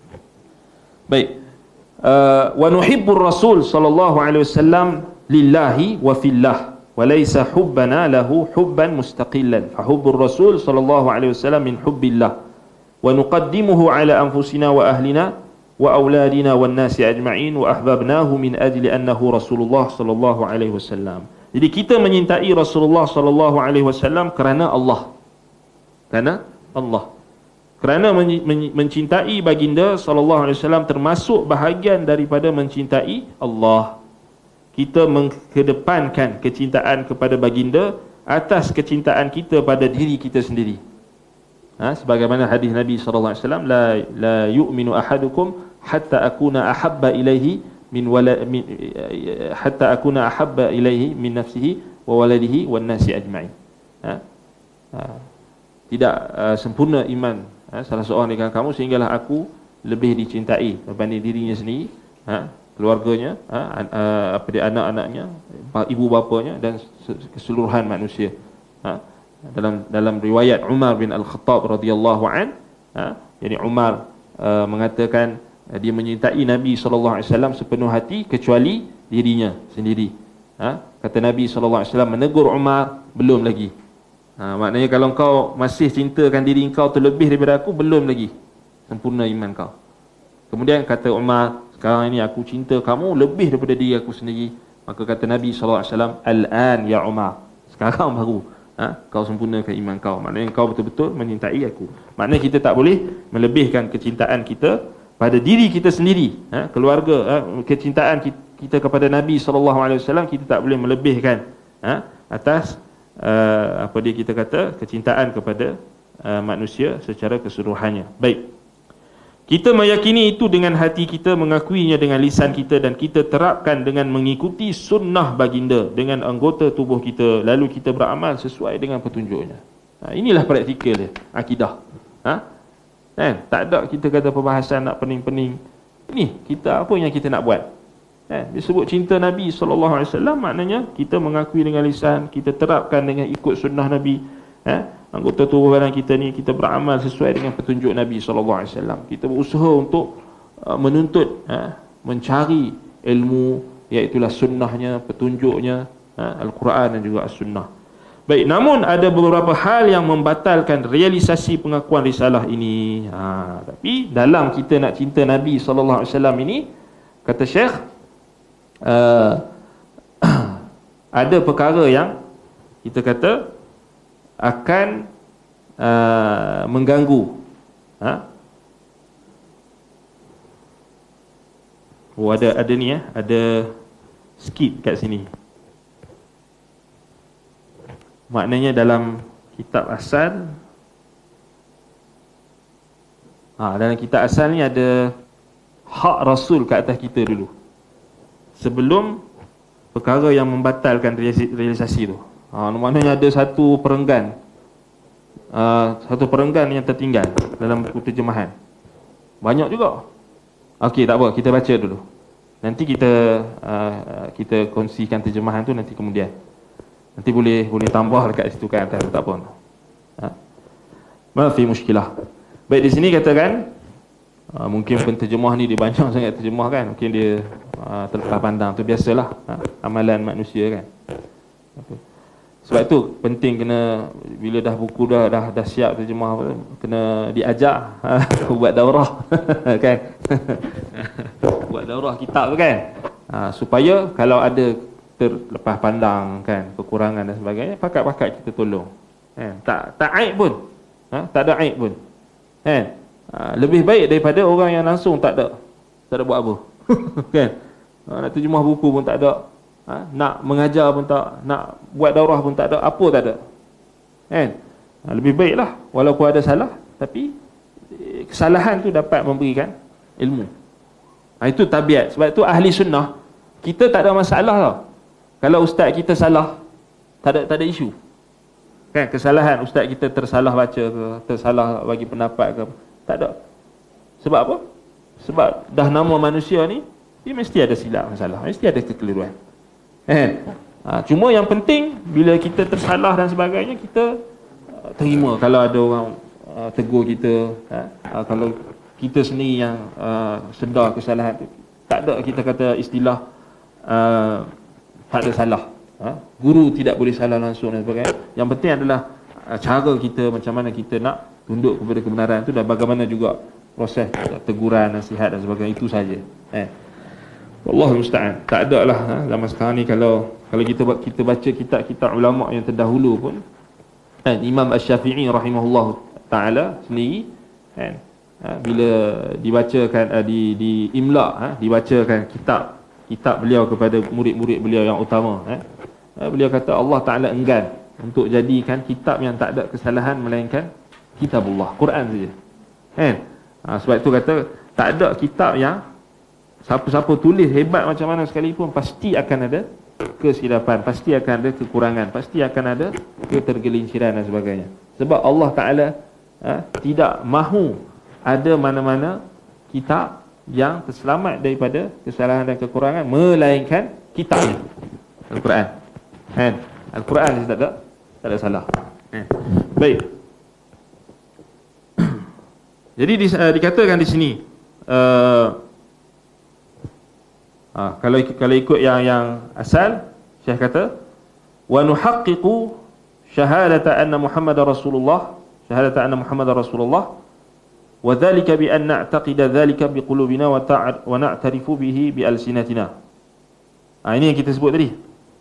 Baik. Uh, wa nuhibbur rasul sallallahu alaihi wasallam lillahi wa fillah wa laysa hubbana lahu hubban mustaqillan. Fa hubbur rasul sallallahu alaihi wasallam min hubbillah wa nuqaddimuhu ala anfusina wa ahlina wa auladina wan nasi ajma'in wa ahbabnahu min ajli annahu rasulullah sallallahu alaihi wasallam. Jadi kita menyintai Rasulullah sallallahu alaihi wasallam kerana Allah. Kerana Allah. Kerana men- men- mencintai baginda sallallahu alaihi wasallam termasuk bahagian daripada mencintai Allah. Kita mengedepankan kecintaan kepada baginda atas kecintaan kita pada diri kita sendiri. Ha, sebagaimana hadis Nabi sallallahu alaihi wasallam, la la yu'minu ahadukum hatta akuna ahabba ilaihi min wala min, hatta akuna ahabba ilaihi min nafsihi wa waladihi wan nasi ajma'in. Ha? Ha. Tidak uh, sempurna iman ha, salah seorang di kalangan kamu sehinggalah aku lebih dicintai berbanding dirinya sendiri, ha, keluarganya, ha, uh, apa dia anak-anaknya, ibu bapanya dan keseluruhan manusia. Ha. Dalam dalam riwayat Umar bin Al-Khattab radhiyallahu an, ha, jadi Umar uh, mengatakan uh, dia menyintai Nabi sallallahu alaihi wasallam sepenuh hati kecuali dirinya sendiri. Ha. Kata Nabi sallallahu alaihi wasallam menegur Umar, belum lagi. Ha, maknanya kalau kau masih cintakan diri kau terlebih daripada aku, belum lagi sempurna iman kau. Kemudian kata Umar, sekarang ini aku cinta kamu lebih daripada diri aku sendiri. Maka kata Nabi sallallahu alaihi wasallam, al-an ya Umar, sekarang baru ha, kau sempurnakan iman kau. Maknanya kau betul-betul menyintai aku. Maknanya kita tak boleh melebihkan kecintaan kita pada diri kita sendiri, ha, keluarga, ha, kecintaan kita kepada Nabi sallallahu alaihi wasallam kita tak boleh melebihkan ha, atas Uh, apa dia kita kata kecintaan kepada uh, manusia secara keseluruhannya. Baik, kita meyakini itu dengan hati kita, mengakuinya dengan lisan kita, dan kita terapkan dengan mengikuti sunnah baginda dengan anggota tubuh kita, lalu kita beramal sesuai dengan petunjuknya. Ha, inilah praktikal dia, akidah. Ha? Eh, tak ada kita kata perbahasan nak pening-pening. Ini kita apa yang kita nak buat. Eh, disebut cinta Nabi sallallahu alaihi wasallam, maknanya kita mengakui dengan lisan, kita terapkan dengan ikut sunnah Nabi. Eh, anggota tubuh badan kita ni kita beramal sesuai dengan petunjuk Nabi sallallahu alaihi wasallam. Kita berusaha untuk uh, menuntut, uh, mencari ilmu, iaitulah sunnahnya, petunjuknya, uh, Al-Quran dan juga As-Sunnah. Baik, namun ada beberapa hal yang membatalkan realisasi pengakuan risalah ini. Ha, tapi dalam kita nak cinta Nabi sallallahu alaihi wasallam ini, kata Syekh, Uh, ada perkara yang kita kata akan uh, mengganggu. Ha? Oh, ada ada ni ya, ada skip kat sini. Maknanya dalam kitab asal, ha, dalam kitab asal ni ada hak Rasul kat atas kita dulu, sebelum perkara yang membatalkan realisasi tu. Ha, maknanya ada satu perenggan, uh, satu perenggan yang tertinggal dalam buku terjemahan. Banyak juga. Okey, tak apa, kita baca dulu. Nanti kita uh, kita kongsikan terjemahan tu nanti kemudian. Nanti boleh boleh tambah dekat situ kan, tak apa. Ha? Ma fi muskilah. Baik, di sini katakan uh, mungkin penterjemah ni dia banyak sangat terjemah kan. Mungkin dia uh, terlepas pandang, tu biasalah, ha? Amalan manusia kan. Sebab tu penting kena bila dah buku dah dah, dah siap terjemah apa, kena diajar ha? buat daurah kan. Buat daurah kitab tu kan. Ha, supaya kalau ada terlepas pandang kan, kekurangan dan sebagainya, pakat-pakat kita tolong. Kan? Tak tak aib pun. Ha? Tak ada aib pun. Kan? Ha, lebih baik daripada orang yang langsung tak ada. Tak ada buat apa. Kan? Ha, nak terjemah buku pun tak ada. Ha, nak mengajar pun tak, nak buat daurah pun tak ada, apa tak ada. Kan? Ha, lebih baiklah walaupun ada salah, tapi kesalahan tu dapat memberikan ilmu. Ha, itu tabiat. Sebab tu ahli sunnah, kita tak ada masalah tau. Kalau ustaz kita salah, tak ada tak ada isu. Kan, kesalahan ustaz kita tersalah baca ke, tersalah bagi pendapat ke, tak ada. Sebab apa? Sebab dah nama manusia ni, dia mesti ada silap masalah, mesti ada kekeliruan. Eh, ha, cuma yang penting bila kita tersalah dan sebagainya, kita uh, terima kalau ada orang uh, tegur kita, ha? uh, kalau kita sendiri yang uh, sedar kesalahan tu, tak ada kita kata istilah uh, tak ada salah, ha? Guru tidak boleh salah langsung dan sebagainya. Yang penting adalah uh, cara kita, macam mana kita nak tunduk kepada kebenaran tu, dan bagaimana juga proses uh, teguran, nasihat dan sebagainya, itu saja. Eh Wallahu musta'an. Tak ada lah, ha? Zaman sekarang ni kalau kalau kita kita baca kitab-kitab ulama yang terdahulu pun, kan, Imam Asy-Syafi'i rahimahullah taala sendiri, kan? Ha, bila dibacakan uh, di di imla, ha, dibacakan kitab kitab beliau kepada murid-murid beliau yang utama, ha, ha, beliau kata Allah Taala enggan untuk jadikan kitab yang tak ada kesalahan melainkan kitabullah, Quran saja, kan? Ha, sebab itu kata tak ada kitab yang siapa-siapa tulis hebat macam mana sekalipun pasti akan ada kesilapan, pasti akan ada kekurangan, pasti akan ada ketergelinciran dan sebagainya. Sebab Allah Taala ha, tidak mahu ada mana-mana kitab yang terselamat daripada kesalahan dan kekurangan melainkan kitabnya, Al-Quran, kan? Al-Quran tak ada tak ada salah, kan? Baik. Jadi di, uh, dikatakan di sini uh, uh, kalau kalau ikut yang yang asal, Syekh kata wa nuhaqqiqu syahadata anna Muhammadar Rasulullah, syahadata anna Muhammadar Rasulullah wa dhalika bi an na'taqida dhalika bi qulubina wa ta'a wa na'tarifu bihi bi alsinatina. Ah, ini yang kita sebut tadi.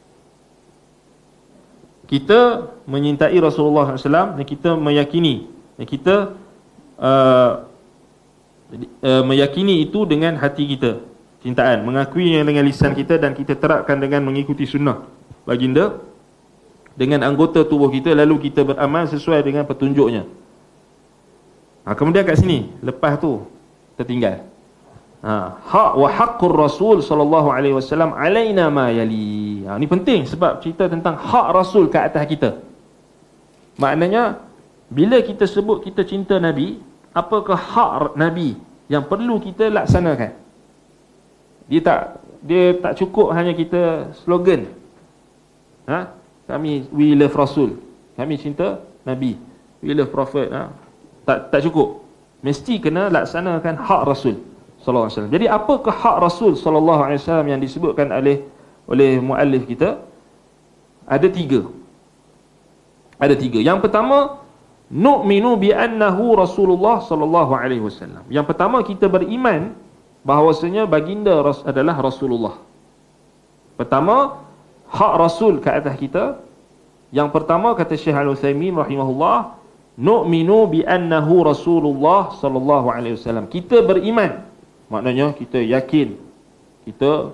Kita menyintai Rasulullah sallallahu alaihi wasallam dan kita meyakini, dan kita uh, uh, meyakini itu dengan hati kita, cintaan, mengakui yang dengan lisan kita, dan kita terapkan dengan mengikuti sunnah baginda dengan anggota tubuh kita, lalu kita beramal sesuai dengan petunjuknya. Ha, kemudian kat sini, lepas tu tertinggal. Ha, hak wa haqqur Rasul sallallahu alaihi wasallam alaina ma yali. Ha, ni penting sebab cerita tentang hak Rasul ke atas kita. Maknanya bila kita sebut kita cinta Nabi, apakah hak Nabi yang perlu kita laksanakan? Dia tak dia tak cukup hanya kita slogan. Ha? Kami we love Rasul. Kami cinta Nabi. We love Prophet. Ha? Tak tak cukup. Mesti kena laksanakan hak Rasul sallallahu alaihi wasallam. Jadi apakah hak Rasul sallallahu alaihi wasallam yang disebutkan oleh oleh muallif kita? Ada tiga. Ada tiga. Yang pertama, nu'minu bi annahu Rasulullah sallallahu alaihi wasallam. Yang pertama, kita beriman bahawasanya baginda adalah Rasulullah. Pertama, hak Rasul ke atas kita. Yang pertama, kata Syekh Al-Utsaimin rahimahullah, nu'minu bi annahu Rasulullah sallallahu alaihi wasallam. Kita beriman, maknanya kita yakin, kita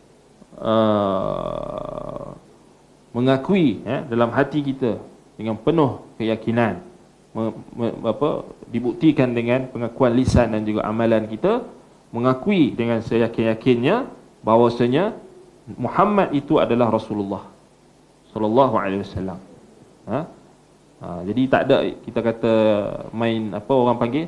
uh, mengakui eh, dalam hati kita dengan penuh keyakinan, me, me, apa, dibuktikan dengan pengakuan lisan dan juga amalan kita, mengakui dengan seyakin-yakinnya bahawasanya Muhammad itu adalah Rasulullah sallallahu alaihi wasallam. Ha? Ha, jadi tak ada kita kata main apa orang panggil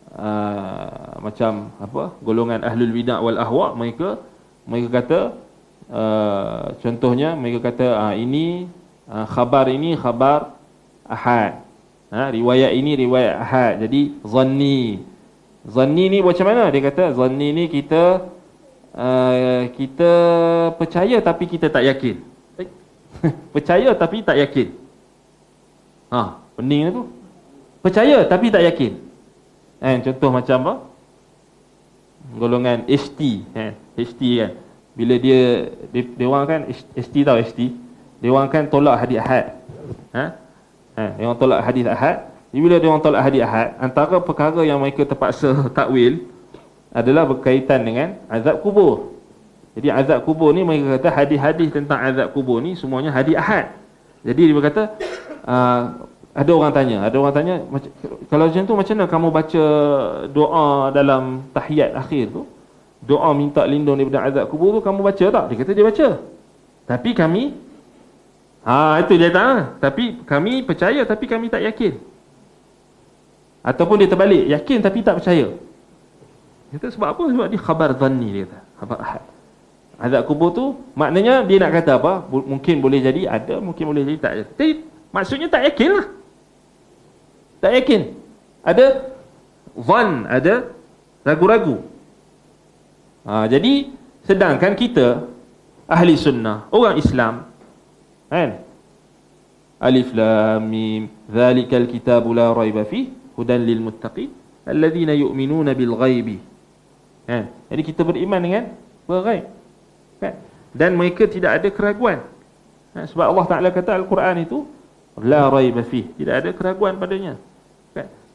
uh, macam apa golongan ahlul bidah wal ahwa, mereka mereka kata uh, contohnya mereka kata uh, ini uh, khabar ini khabar ahad, ha, riwayat ini riwayat ahad, jadi zanni zanni ni macam mana? Dia kata zanni ni kita uh, kita percaya tapi kita tak yakin. Percaya tapi tak yakin. Ha, pening tu. Percaya tapi tak yakin. Eh, contoh macam apa? Golongan H T, eh, H T kan. Bila dia dia, dia orang kan H T tahu H T. Dia orang kan tolak hadis ahad. Ha? Eh, dia orang tolak hadis ahad. Jadi bila dia orang tolak hadis ahad, antara perkara yang mereka terpaksa takwil adalah berkaitan dengan azab kubur. Jadi azab kubur ni mereka kata hadis-hadis tentang azab kubur ni semuanya hadis ahad. Jadi dia berkata Uh, ada orang tanya, ada orang tanya kalau macam tu macam mana kamu baca doa dalam tahiyat akhir tu, doa minta lindung daripada azab kubur tu, kamu baca tak? Dia kata dia baca. Tapi kami ha itu dia tak, tapi kami percaya tapi kami tak yakin. Ataupun dia terbalik, yakin tapi tak percaya. Dia kata sebab apa? Sebab dia khabar zanni, dia kata. Khabar ahad. Azab kubur tu maknanya dia nak kata apa? Mungkin boleh jadi ada, mungkin boleh jadi tak ada. Tapi maksudnya tak yakin lah. Tak yakin. Ada zan, ada ragu-ragu. Ha, jadi sedangkan kita ahli sunnah, orang Islam, kan? Alif lam mim zalikal kitabu la raiba fi hudan lil muttaqin alladzina yu'minuna bil ghaibi. Kan? Jadi kita beriman dengan berghaib. Kan? Dan mereka tidak ada keraguan. Ha, sebab Allah Taala kata Al-Quran itu la raiba fi, tidak ada keraguan padanya. Kan?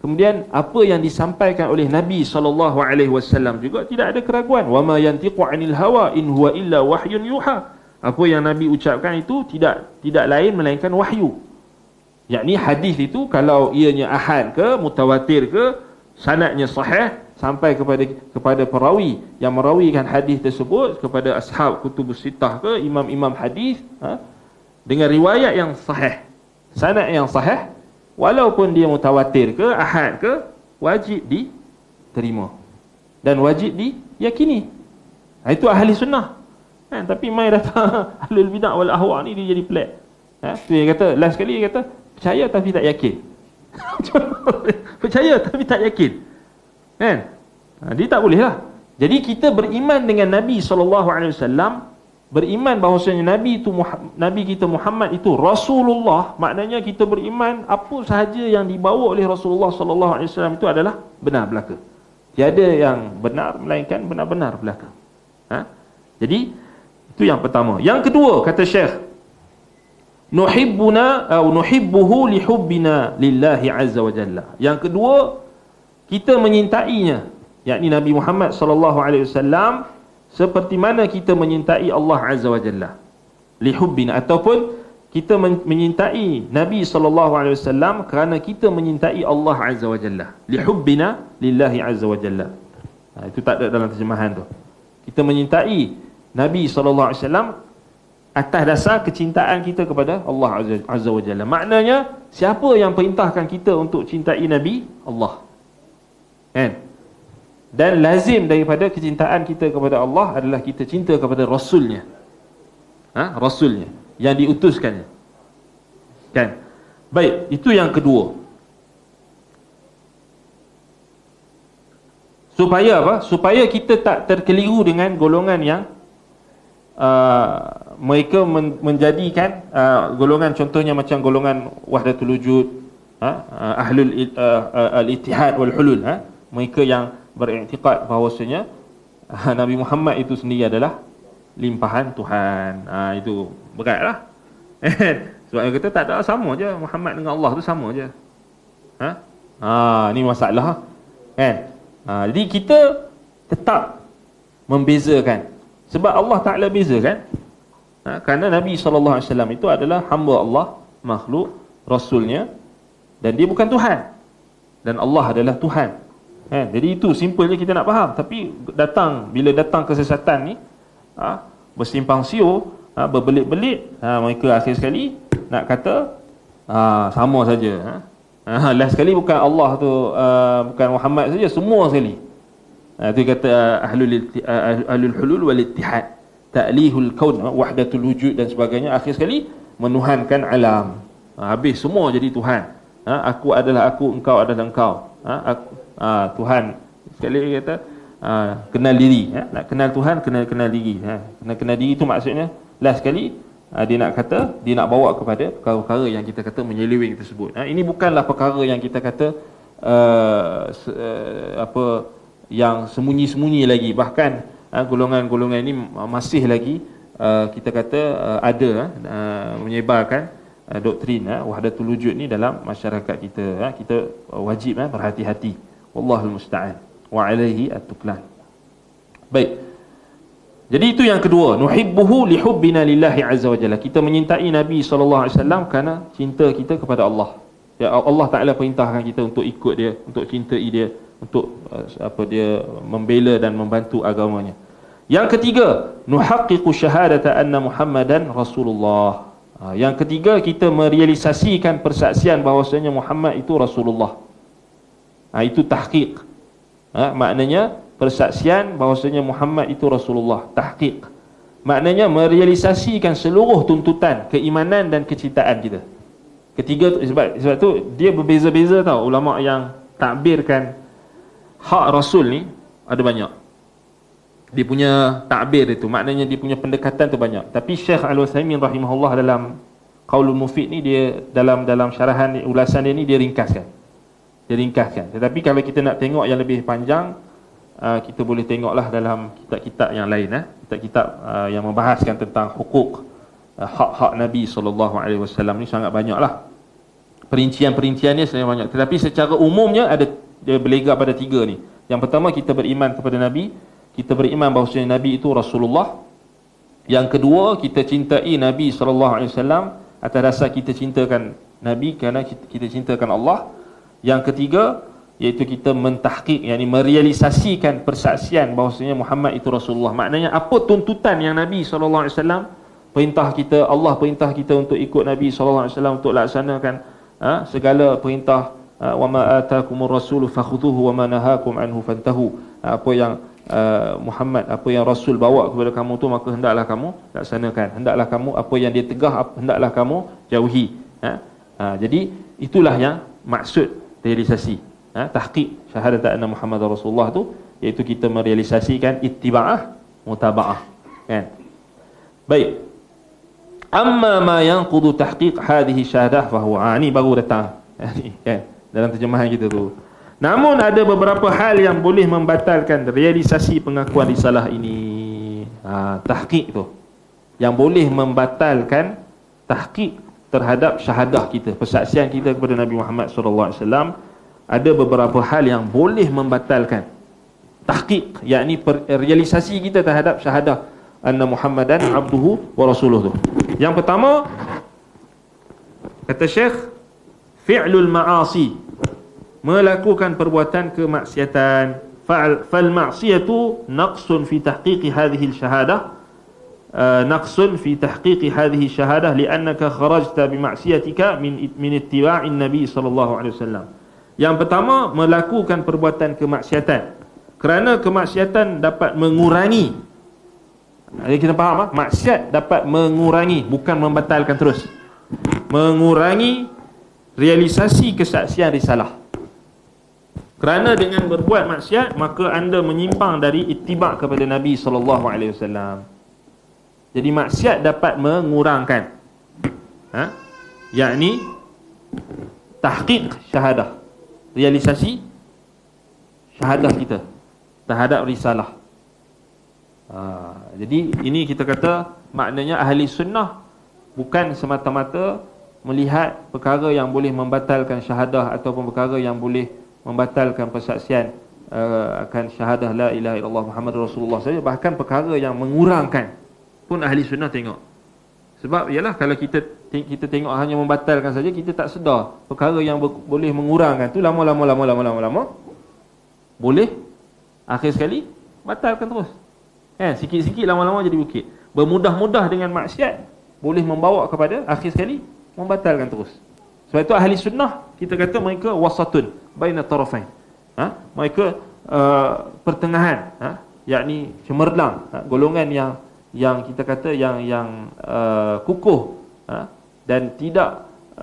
Kemudian apa yang disampaikan oleh Nabi sallallahu alaihi wasallam juga tidak ada keraguan. Wa ma yantiqu 'anil hawa in huwa illa wahyun yuha. Apa yang Nabi ucapkan itu tidak tidak lain melainkan wahyu. Yakni hadis itu kalau ianya ahad ke, mutawatir ke, sanadnya sahih sampai kepada kepada perawi yang merawikan hadis tersebut, kepada ashab kutubus sittah ke, imam-imam hadis, ha, dengan riwayat yang sahih, sanad yang sahih, walaupun dia mutawatir ke, ahad ke, wajib diterima dan wajib diyakini. Ha, itu ahli sunnah. Ha, tapi mai datang ahlul bidah wal ahwa ni dia jadi pelik. Ha, tu dia kata, last sekali dia kata percaya tapi tak yakin. Percaya tapi tak yakin. Kan? Ha, dia tak boleh lah. Jadi kita beriman dengan Nabi sallallahu alaihi wasallam, beriman bahawasanya Nabi itu Nabi kita Muhammad itu Rasulullah, maknanya kita beriman apa sahaja yang dibawa oleh Rasulullah sallallahu alaihi wasallam itu adalah benar belaka. Tiada yang benar melainkan benar-benar belaka. Ha? Jadi itu yang pertama. Yang kedua, kata Syekh, nuhibbuna atau nuhibbuhu lihubbina lillahi azza wa jalla. Yang kedua, kita menyintainya, yakni Nabi Muhammad sallallahu alaihi wasallam, seperti mana kita menyintai Allah azza wa jalla. Lihubbina, ataupun kita menyintai Nabi sallallahu alaihi wasallam kerana kita menyintai Allah azza wa jalla. Lihubbina lillahi azza wa jalla. Ha, itu tak ada dalam terjemahan tu. Kita menyintai Nabi sallallahu alaihi wasallam atas dasar kecintaan kita kepada Allah azza wa jalla. Maknanya siapa yang perintahkan kita untuk cintai Nabi? Allah. Kan? Dan lazim daripada kecintaan kita kepada Allah adalah kita cinta kepada Rasulnya. Ha? Rasulnya yang diutuskannya. Kan? Baik, itu yang kedua. Supaya apa? Supaya kita tak terkeliru dengan golongan yang uh, mereka men- menjadikan uh, golongan, contohnya macam golongan wahdatul wujud, ha? uh, ahlul uh, uh, al-ittihad wal hulul, ha? Mereka yang beriktikad bahawasanya uh, Nabi Muhammad itu sendiri adalah limpahan Tuhan. Ha, itu beratlah. Sebab dia kata tak ada, sama je Muhammad dengan Allah tu sama je. Ha? Ha, ni masalah. Kan? Ha, jadi kita tetap membezakan. Sebab Allah Ta'ala bezakan. Ha, kerana Nabi sallallahu alaihi wasallam itu adalah hamba Allah, makhluk, Rasulnya, dan dia bukan Tuhan. Dan Allah adalah Tuhan. Ha, jadi itu simple je kita nak faham. Tapi datang, bila datang kesesatan ni, ha, bersimpang siur, ha, berbelit-belit, ha, mereka akhir sekali nak kata ha, sama saja. Ha. Ha, last sekali bukan Allah tu, uh, bukan Muhammad saja, semua sekali. Ha, tu kata uh, ahlul uh, ahlul hulul wal ittihad, ta'lihul kaun, wahdatul wujud dan sebagainya. Akhir sekali menuhankan alam. Ha, habis semua jadi Tuhan. Ha, aku adalah aku, engkau adalah engkau. Ha, aku, ha, Tuhan. Sekali dia kata uh, kenal diri. Ha, nak kenal Tuhan, kenal kenal diri. Ha, kenal kenal diri tu maksudnya last sekali Ha, dia nak kata, dia nak bawa kepada perkara-perkara yang kita kata menyeleweng tersebut. Ha, ini bukanlah perkara yang kita kata uh, se, uh, apa yang sembunyi-sembunyi lagi. Bahkan ha, golongan-golongan ini masih lagi uh, kita kata uh, ada uh, menyebarkan uh, doktrin uh, wahdatul wujud ni dalam masyarakat kita. Ha, kita wajib uh, berhati-hati. Wallahul musta'an. Wa alaihi at-tuklan. Baik. Jadi itu yang kedua, nuhibbuhu lihubbina lillahi azza wa jalla. Kita menyintai Nabi sallallahu alaihi wasallam kerana cinta kita kepada Allah. Ya, Allah Taala perintahkan kita untuk ikut dia, untuk cintai dia, untuk uh, apa dia membela dan membantu agamanya. Yang ketiga, nuhaqqiqu syahadata anna Muhammadan Rasulullah. Ha, yang ketiga, kita merealisasikan persaksian bahawasanya Muhammad itu Rasulullah. Ha, itu tahqiq. Ha, maknanya persaksian bahawasanya Muhammad itu Rasulullah. Tahqiq maknanya merealisasikan seluruh tuntutan keimanan dan kecintaan kita. Ketiga, sebab sebab tu dia berbeza-beza tau. Ulama yang takbirkan hak Rasul ni ada banyak. Dia punya takbir itu, maknanya dia punya pendekatan tu banyak. Tapi Syekh Al-Utsaimin rahimahullah dalam Qaulul Mufid ni, dia dalam dalam syarahan ni, ulasan dia ni, dia ringkaskan. Dia ringkaskan. Tetapi kalau kita nak tengok yang lebih panjang, Uh, kita boleh tengoklah dalam kitab-kitab yang lain, eh? kitab-kitab uh, yang membahaskan tentang hukuk uh, hak-hak Nabi sallallahu alaihi wasallam ni sangat banyaklah. perincian-perinciannya sebenarnya banyak, tetapi secara umumnya ada, dia berlega pada tiga ni. Yang pertama, kita beriman kepada Nabi, kita beriman bahawasanya Nabi itu Rasulullah. Yang kedua, kita cintai Nabi sallallahu alaihi wasallam atas dasar kita cintakan Nabi kerana kita, kita cintakan Allah. Yang ketiga, iaitu kita mentahqiq, yakni merealisasikan persaksian bahawasanya Muhammad itu Rasulullah. Maknanya apa tuntutan yang Nabi sallallahu alaihi wasallam perintah kita, Allah perintah kita untuk ikut Nabi sallallahu alaihi wasallam, untuk laksanakan ha, segala perintah, ha, wa ma atakumur rasulu fakhudhuhu wa ma nahakum anhu fantahu. Ha, apa yang uh, Muhammad, apa yang Rasul bawa kepada kamu tu, maka hendaklah kamu laksanakan. Hendaklah kamu, apa yang dia tegah, hendaklah kamu jauhi. Ha? Ha, jadi itulah yang maksud realisasi, ha, tahqiq syahadat anna Muhammad Rasulullah tu, iaitu kita merealisasikan ittiba'ah, mutaba'ah, kan. Baik. Amma ma yanqudu tahqiq hadhihi syahadah fa huwa, ha, ni baru datang kan dalam terjemahan kita tu. Namun ada beberapa hal yang boleh membatalkan realisasi pengakuan risalah ini. Ha, tahqiq tu yang boleh membatalkan tahqiq terhadap syahadah kita, persaksian kita kepada Nabi Muhammad sallallahu alaihi wasallam. Ada beberapa hal yang boleh membatalkan tahqiq, yakni realisasi kita terhadap syahadah anna Muhammadan abduhu wa rasuluhu. Yang pertama, kata Syekh, fi'lul ma'asi, melakukan perbuatan kemaksiatan. Fa'al fal ma'siyatu naqsun fi tahqiqi hadhihi al-syahadah, Uh, naqsun fi tahqiqi hadhihi syahadah li'annaka kharajta bi ma'siyatika min min ittiba'in nabi sallallahu alaihi wasallam. Yang pertama, melakukan perbuatan kemaksiatan kerana kemaksiatan dapat mengurangi. Jadi kita faham ah, maksiat dapat mengurangi, bukan membatalkan terus. Mengurangi realisasi kesaksian risalah. Kerana dengan berbuat maksiat, maka anda menyimpang dari ittiba' kepada Nabi sallallahu alaihi wasallam. Jadi maksiat dapat mengurangkan, ha? yakni tahqiq syahadah, realisasi syahadah kita terhadap risalah. Ha, jadi ini kita kata maknanya ahli sunnah bukan semata-mata melihat perkara yang boleh membatalkan syahadah ataupun perkara yang boleh membatalkan persaksian uh, akan syahadah la ilaha illallah Muhammadur Rasulullah saja, bahkan perkara yang mengurangkan pun ahli sunnah tengok. Sebab ialah kalau kita kita tengok hanya membatalkan saja, kita tak sedar perkara yang ber, boleh mengurangkan tu lama-lama lama-lama lama-lama boleh akhir sekali batalkan terus. Kan, sikit-sikit lama-lama jadi bukit. Bermudah-mudah dengan maksiat boleh membawa kepada akhir sekali membatalkan terus. Sebab itu ahli sunnah kita kata mereka wasatun baina tarafain. Ha? Mereka uh, pertengahan, ha? yakni cemerlang, ha? golongan yang yang kita kata yang yang uh, kukuh, ha? dan tidak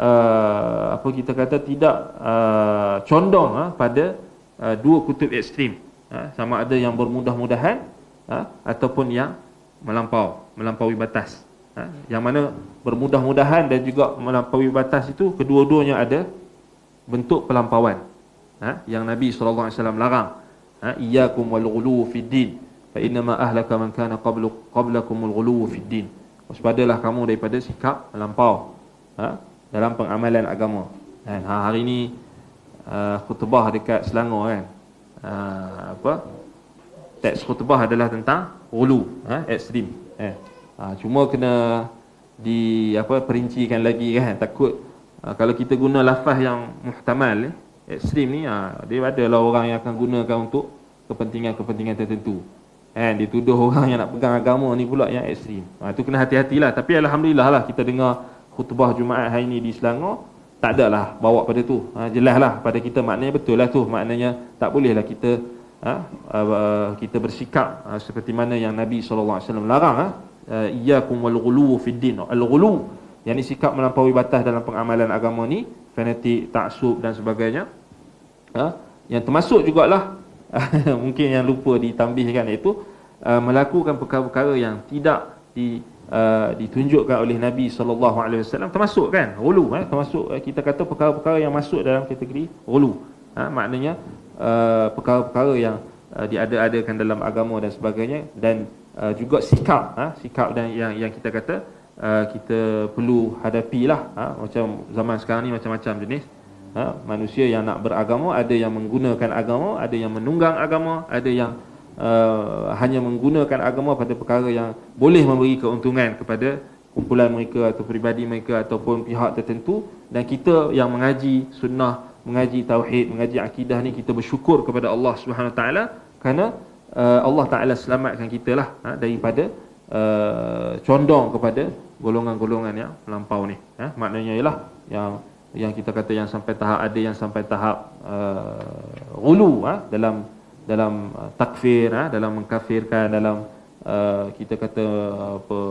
uh, apa kita kata tidak uh, condong, ha? pada uh, dua kutub ekstrim, ha? sama ada yang bermudah-mudahan, ha? ataupun yang melampau melampaui batas, ha? Yang mana bermudah-mudahan dan juga melampaui batas itu kedua-duanya ada bentuk pelampauan, ha? yang Nabi sallallahu alaihi wasallam larang, ha? iyyakum wal ghuluw fid din fa inna ma ahlaka man kana qablu qablakumul ghuluw fid din. Waspadalah kamu daripada sikap melampau, ha? dalam pengamalan agama. Dan ha, hari ni uh, khutbah dekat Selangor kan, uh, apa teks khutbah adalah tentang ghuluw, ha? ekstrim, eh. ha, cuma kena di apa perincikan lagi kan, takut uh, kalau kita guna lafaz yang muhtamal, eh, ekstrim ni, ha, dia adalah orang yang akan gunakan untuk kepentingan-kepentingan tertentu. Kan, dituduh orang yang nak pegang agama ni pula yang ekstrim. Ha, itu kena hati-hatilah. Tapi alhamdulillah lah kita dengar khutbah Jumaat hari ni di Selangor, tak adalah bawa pada tu. Ha, jelaslah pada kita, maknanya betul lah tu. Maknanya tak bolehlah kita ha, uh, kita bersikap uh, seperti mana yang Nabi sallallahu alaihi wasallam larang, ha. Uh, iyyakum wal ghuluw fid din. Al-ghuluw yakni sikap melampaui batas dalam pengamalan agama ni, fanatik, taksub dan sebagainya. Ha, yang termasuk jugalah mungkin yang lupa ditambihkan, iaitu uh, melakukan perkara-perkara yang tidak di, uh, ditunjukkan oleh Nabi sallallahu alaihi wasallam, termasuk kan ghulu, eh? termasuk uh, kita kata perkara-perkara yang masuk dalam kategori ghulu, ha? maknanya uh, perkara-perkara yang uh, diada-adakan dalam agama dan sebagainya, dan uh, juga sikap, ha? sikap dan yang yang kita kata uh, kita perlu hadapilah. Ha? Macam zaman sekarang ni macam-macam jenis ha? manusia yang nak beragama. Ada yang menggunakan agama, ada yang menunggang agama, ada yang uh, hanya menggunakan agama pada perkara yang boleh memberi keuntungan kepada kumpulan mereka atau peribadi mereka ataupun pihak tertentu. Dan kita yang mengaji sunnah, mengaji tauhid, mengaji akidah ni, kita bersyukur kepada Allah Subhanahu Wa Taala kerana uh, Allah Taala selamatkan kita lah ha, daripada uh, condong kepada golongan-golongan yang melampau ni. Ha, maknanya ialah yang yang kita kata yang sampai tahap, ada yang sampai tahap uh, ghulu ha, dalam dalam uh, takfir, ha, dalam mengkafirkan, dalam uh, kita kata apa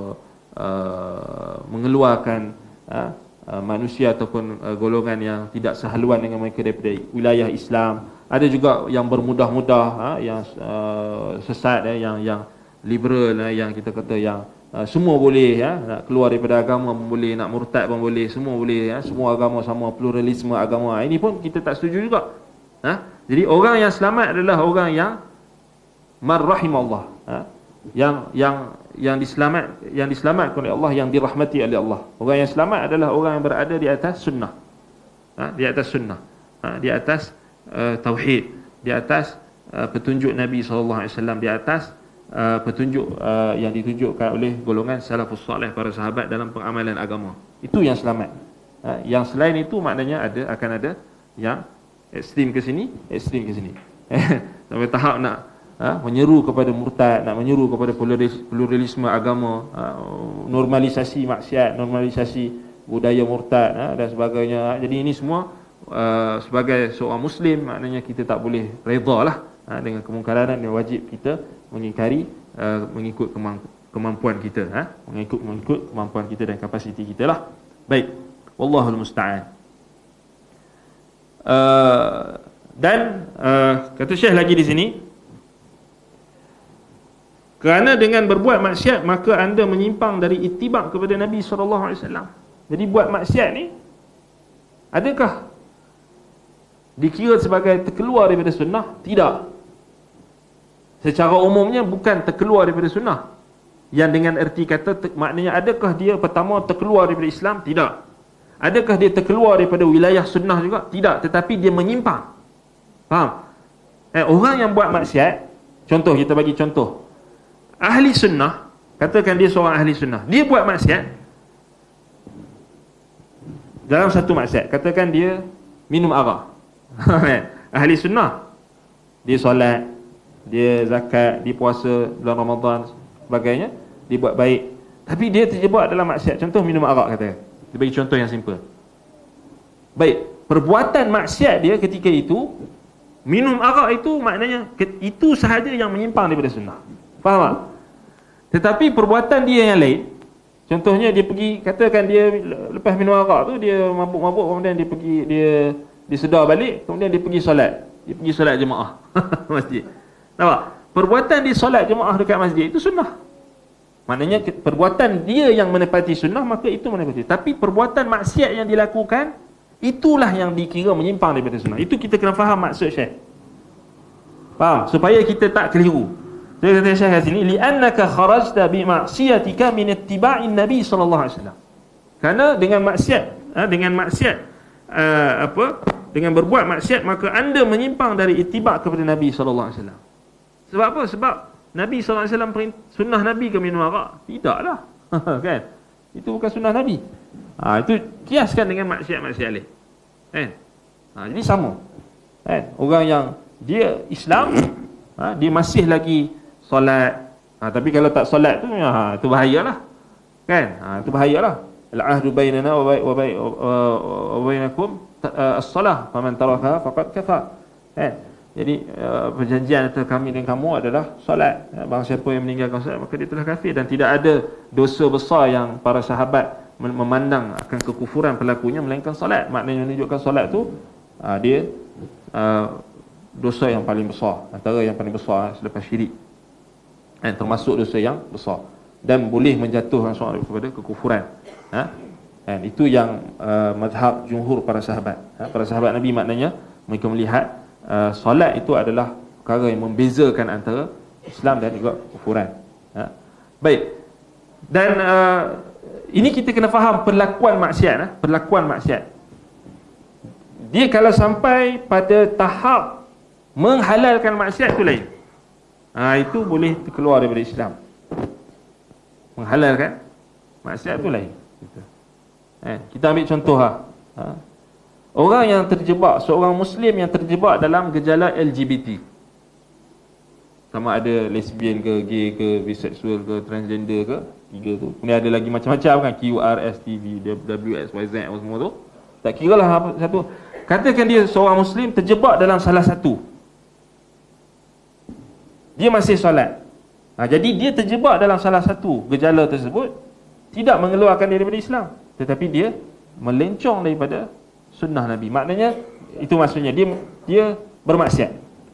uh, mengeluarkan uh, uh, manusia ataupun uh, golongan yang tidak sehaluan dengan mereka daripada wilayah Islam. Ada juga yang bermudah-mudah, ha, yang uh, sesat, eh, yang yang liberal, eh, yang kita kata yang uh, semua boleh, ya, nak keluar daripada agama pun boleh, nak murtad pun boleh, semua boleh, ya, semua agama sama, pluralisme agama. Ini pun kita tak setuju juga. Ha? Jadi orang yang selamat adalah orang yang marrahimallah, ha? yang yang yang diselamat, yang diselamatkan oleh Allah, yang dirahmati oleh Allah. Orang yang selamat adalah orang yang berada di atas sunnah, ha? di atas sunnah, ha? di atas uh, tauhid, di atas uh, petunjuk Nabi sallallahu alaihi wasallam, di atas uh, petunjuk uh, yang ditunjukkan oleh golongan salafus salih, para sahabat dalam pengamalan agama. Itu yang selamat. Ha? Yang selain itu maknanya ada akan ada yang ekstrim ke sini, ekstrim ke sini. Sampai tahap nak ha, menyeru kepada murtad, nak menyeru kepada pluralisme agama, ha, normalisasi maksiat, normalisasi budaya murtad, ha, dan sebagainya. Jadi ini semua uh, sebagai seorang Muslim, maknanya kita tak boleh redha lah ha, dengan kemungkaran, dan wajib kita mengingkari uh, mengikut kemampuan kita, ha, mengikut mengikut kemampuan kita dan kapasiti kita lah. Baik, wallahul musta'an. Uh, dan uh, kata Syekh lagi di sini, kerana dengan berbuat maksiat maka anda menyimpang dari ittiba' kepada Nabi sallallahu alaihi wasallam. Jadi buat maksiat ni adakah dikira sebagai terkeluar daripada sunnah? Tidak. Secara umumnya bukan terkeluar daripada sunnah. Yang dengan erti kata te- maknanya adakah dia pertama terkeluar daripada Islam? Tidak. Adakah dia terkeluar daripada wilayah sunnah juga? Tidak, tetapi dia menyimpang. Faham? Eh, orang yang buat maksiat, contoh, kita bagi contoh, ahli sunnah, katakan dia seorang ahli sunnah, dia buat maksiat dalam satu maksiat, katakan dia minum arak. Ahli sunnah, dia solat, dia zakat, dia puasa bulan Ramadan, sebagainya, dia buat baik, tapi dia terjebak dalam maksiat. Contoh minum arak, katakan. Dia bagi contoh yang simple. Baik, perbuatan maksiat dia ketika itu, minum arak itu maknanya itu sahaja yang menyimpang daripada sunnah. Faham tak? Tetapi perbuatan dia yang lain, contohnya dia pergi, katakan dia lepas minum arak tu dia mabuk-mabuk, kemudian dia pergi, dia disedar balik, kemudian dia pergi solat. Dia pergi solat jemaah masjid. Nampak? Perbuatan dia solat jemaah dekat masjid itu sunnah. Maknanya perbuatan dia yang menepati sunnah, maka itu menepati. Tapi perbuatan maksiat yang dilakukan, itulah yang dikira menyimpang daripada sunnah. Itu kita kena faham maksud Syekh. Faham? Supaya kita tak keliru. Dia kata Syekh kat sini, li'annaka kharajta bi ma'siyatika min ittiba'in Nabi sallallahu alaihi wasallam. Kerana dengan maksiat, dengan maksiat uh, apa? Dengan berbuat maksiat maka anda menyimpang dari ittiba' kepada Nabi sallallahu alaihi wasallam. Sebab apa? Sebab Nabi sallallahu alaihi wasallam, sunnah Nabi ke minum arak? Tidaklah. Kan? Itu bukan sunnah Nabi. Ha, itu kiaskan dengan maksiat-maksiat lain. Kan? Ha, jadi sama. Kan? Orang yang dia Islam, ha, dia masih lagi solat. Ha, tapi kalau tak solat tu, ha, itu bahayalah. Kan? Ha, itu bahayalah. Al-ahdu bainana wa bainakum as-salah, faman tarakaha faqad kafar. Kan? Jadi uh, perjanjian antara kami dan kamu adalah solat. Barang siapa yang meninggalkan solat maka dia telah kafir. Dan tidak ada dosa besar yang para sahabat memandang akan kekufuran pelakunya melainkan solat. Maknanya menunjukkan solat tu uh, dia uh, dosa yang paling besar, antara yang paling besar selepas syirik, dan termasuk dosa yang besar, dan boleh menjatuhkan seorang kepada kekufuran. Ha? Dan itu yang uh, mazhab jumhur para sahabat. Ha? Para sahabat Nabi maknanya mereka melihat Uh, solat itu adalah perkara yang membezakan antara Islam dan juga kufuran. Ha? Baik. Dan uh, ini kita kena faham perlakuan maksiat, eh? perlakuan maksiat. Dia kalau sampai pada tahap menghalalkan maksiat tu lain. Ha, itu boleh keluar daripada Islam. Menghalalkan maksiat tu lain. Eh, kita ambil contoh ha. ha. Orang yang terjebak, seorang Muslim yang terjebak dalam gejala L G B T, sama ada lesbian ke, gay ke, bisexual ke, transgender ke, tiga tu. Kemudian ada lagi macam-macam kan, Q R S T V, W X Y Z, apa semua tu. Tak kira lah apa satu. Katakan dia seorang Muslim terjebak dalam salah satu. Dia masih solat. Ha, jadi dia terjebak dalam salah satu gejala tersebut, tidak mengeluarkan dia daripada Islam, tetapi dia melencong daripada sunnah Nabi. Maknanya itu maksudnya dia dia bermaksiat.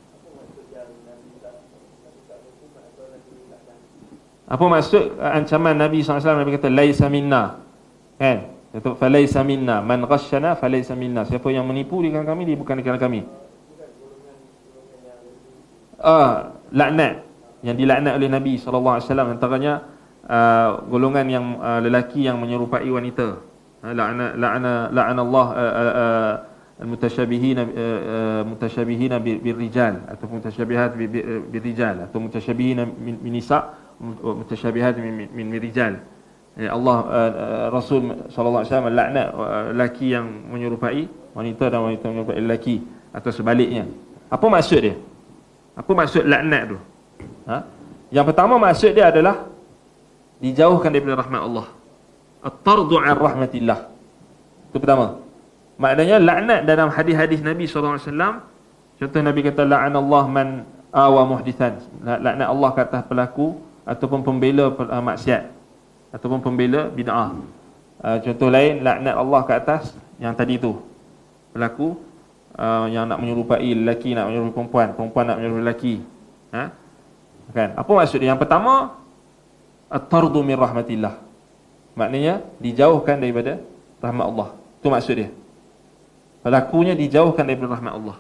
Apa maksud ancaman Nabi sallallahu alaihi wasallam? Nabi kata laisa minna. Kan? Kata falaisa minna, man ghasyana falaisa minna. Siapa yang menipu di kalangan kami, dia bukan di kalangan kami. Ah, laknat yang dilaknat oleh Nabi sallallahu alaihi wasallam, antaranya uh, golongan yang uh, lelaki yang menyerupai wanita. La'ana la'ana la'ana Allah uh, uh, uh, al-mutasyabihin uh, mutasyabihin birrijal atau mutasyabihat birrijal atau mutasyabihin min nisa, mutasyabihat min min rijal. Ya Allah, uh, uh, Rasul sallallahu alaihi wasallam laknat uh, lelaki yang menyerupai wanita dan wanita menyerupai lelaki atau sebaliknya. Apa maksud dia? Apa maksud laknat tu? Ha? Yang pertama maksud dia adalah dijauhkan daripada rahmat Allah. At-tardu 'an rahmatillah. Itu pertama. Maknanya laknat dalam hadis-hadis Nabi sallallahu alaihi wasallam, contoh Nabi kata la'anallah man awa muhdithan. Laknat Allah ke atas pelaku ataupun pembela maksiat ataupun pembela bid'ah. Uh, contoh lain, laknat Allah ke atas yang tadi tu, pelaku uh, yang nak menyerupai lelaki, nak menyerupai perempuan, perempuan nak menyerupai lelaki. Ha? Kan? Apa maksud dia? Yang pertama, at-tardu min rahmatillah. Maknanya dijauhkan daripada rahmat Allah. Itu maksud dia. Pelakunya dijauhkan daripada rahmat Allah.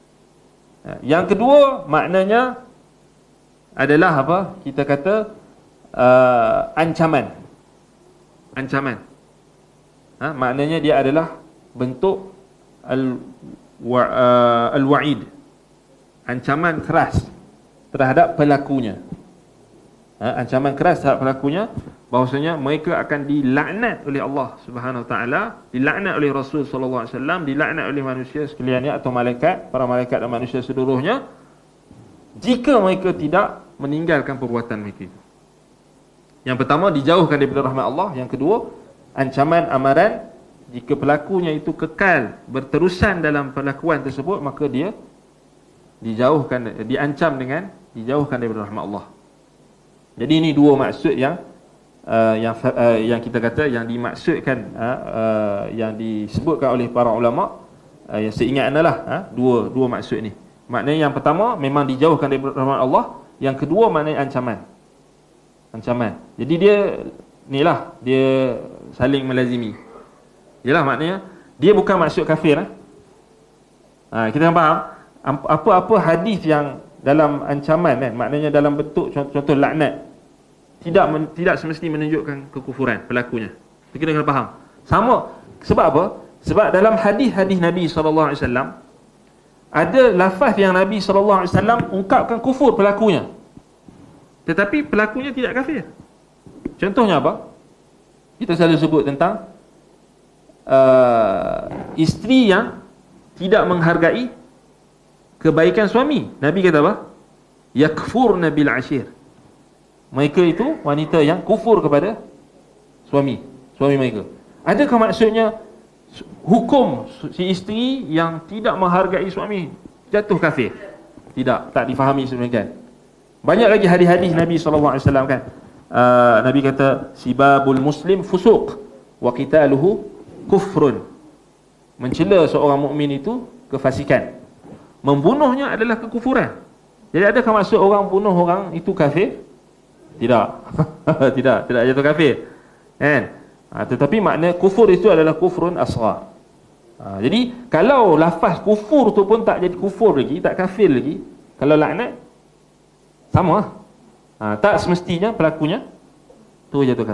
Yang kedua, maknanya adalah apa? Kita kata uh, ancaman. Ancaman. Ha? Maknanya dia adalah bentuk al wa, uh, al-wa'id. Ancaman keras terhadap pelakunya. Ha? Ancaman keras terhadap pelakunya, bahawasanya mereka akan dilaknat oleh Allah Subhanahu Wa Taala, dilaknat oleh Rasul sallallahu alaihi wasallam, dilaknat oleh manusia sekaliannya atau malaikat, para malaikat dan manusia seluruhnya, jika mereka tidak meninggalkan perbuatan mereka itu. Yang pertama, dijauhkan daripada rahmat Allah. Yang kedua, ancaman amaran, jika pelakunya itu kekal berterusan dalam perlakuan tersebut, maka dia dijauhkan, diancam dengan dijauhkan daripada rahmat Allah. Jadi ini dua maksud yang Uh, yang uh, yang kita kata yang dimaksudkan, uh, uh, yang disebutkan oleh para ulama, uh, yang seingat adalah uh, dua dua maksud ni. Maknanya yang pertama memang dijauhkan daripada rahmat Allah, yang kedua maknanya ancaman. Ancaman. Jadi dia nilah dia saling melazimi. Yalah, maknanya dia bukan maksud kafir. Eh? Ha, kita faham apa-apa hadis yang dalam ancaman kan, maknanya dalam bentuk contoh, contoh laknat, tidak men, tidak semestinya menunjukkan kekufuran pelakunya. Kita kena faham. Sama, sebab apa? Sebab dalam hadis-hadis Nabi sallallahu alaihi wasallam ada lafaz yang Nabi sallallahu alaihi wasallam ungkapkan kufur pelakunya, tetapi pelakunya tidak kafir. Contohnya apa? Kita selalu sebut tentang uh, isteri yang tidak menghargai kebaikan suami. Nabi kata apa? Yakfurna bil ashir. Mereka itu wanita yang kufur kepada suami, suami mereka. Adakah maksudnya hukum si isteri yang tidak menghargai suami jatuh kafir? Tidak, tak difahami sedemikian. Banyak lagi hadis-hadis Nabi sallallahu alaihi wasallam kan. Uh, Nabi kata sibabul muslim fusuq wa qitaluhu kufrun. Mencela seorang mukmin itu kefasikan. Membunuhnya adalah kekufuran. Jadi adakah maksud orang bunuh orang itu kafir? Tidak. Tidak, tidak jatuh kafir. Kan? Ha, tetapi makna kufur itu adalah kufrun asghar. Ha, jadi kalau lafaz kufur tu pun tak jadi kufur lagi, tak kafir lagi, kalau laknat sama. Ha, tak semestinya pelakunya tu jatuh kafir.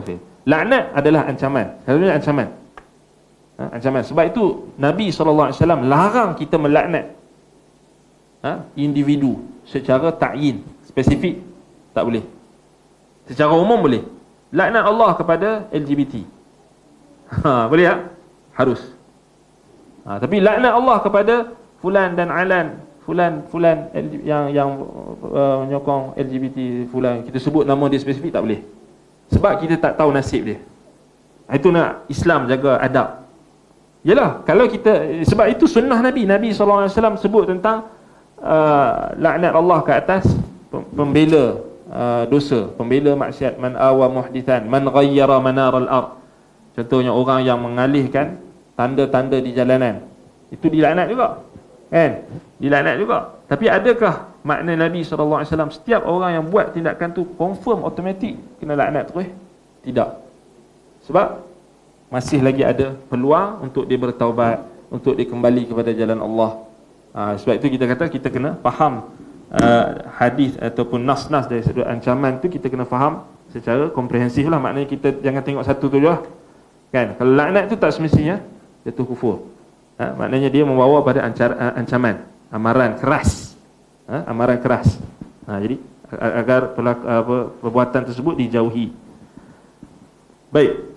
Laknat adalah ancaman. Selalunya ancaman. Ha, ancaman. Sebab itu Nabi sallallahu alaihi wasallam larang kita melaknat ha, individu secara ta'yin, spesifik tak boleh. Secara umum boleh. Laknat Allah kepada L G B T. Ha, boleh tak? Harus. Ha, tapi laknat Allah kepada fulan dan alan, fulan fulan yang yang uh, menyokong L G B T, fulan, kita sebut nama dia spesifik, tak boleh. Sebab kita tak tahu nasib dia. Itu nak Islam jaga adab. Yalah, kalau kita, sebab itu sunnah Nabi. Nabi sallallahu alaihi wasallam sebut tentang uh, laknat Allah ke atas pembela uh, dosa, pembela maksiat, man awa muhdithan, man ghayyara manar al-ard. Contohnya orang yang mengalihkan tanda-tanda di jalanan, itu dilaknat juga, kan? Dilaknat juga. Tapi adakah makna Nabi sallallahu alaihi wasallam setiap orang yang buat tindakan tu confirm automatik kena laknat terus? Tidak. Sebab masih lagi ada peluang untuk dia bertaubat, untuk dia kembali kepada jalan Allah. Ha, sebab itu kita kata kita kena faham uh, hadis ataupun nas-nas dari sudut ancaman tu, kita kena faham secara komprehensif lah. Maknanya kita jangan tengok satu tu je lah, kan? Kalau laknat tu tak semestinya jatuh kufur. Ha, maknanya dia membawa pada ancar, uh, ancaman, amaran keras, ha, amaran keras. Ha, jadi agar pelak, apa, perbuatan tersebut dijauhi. Baik.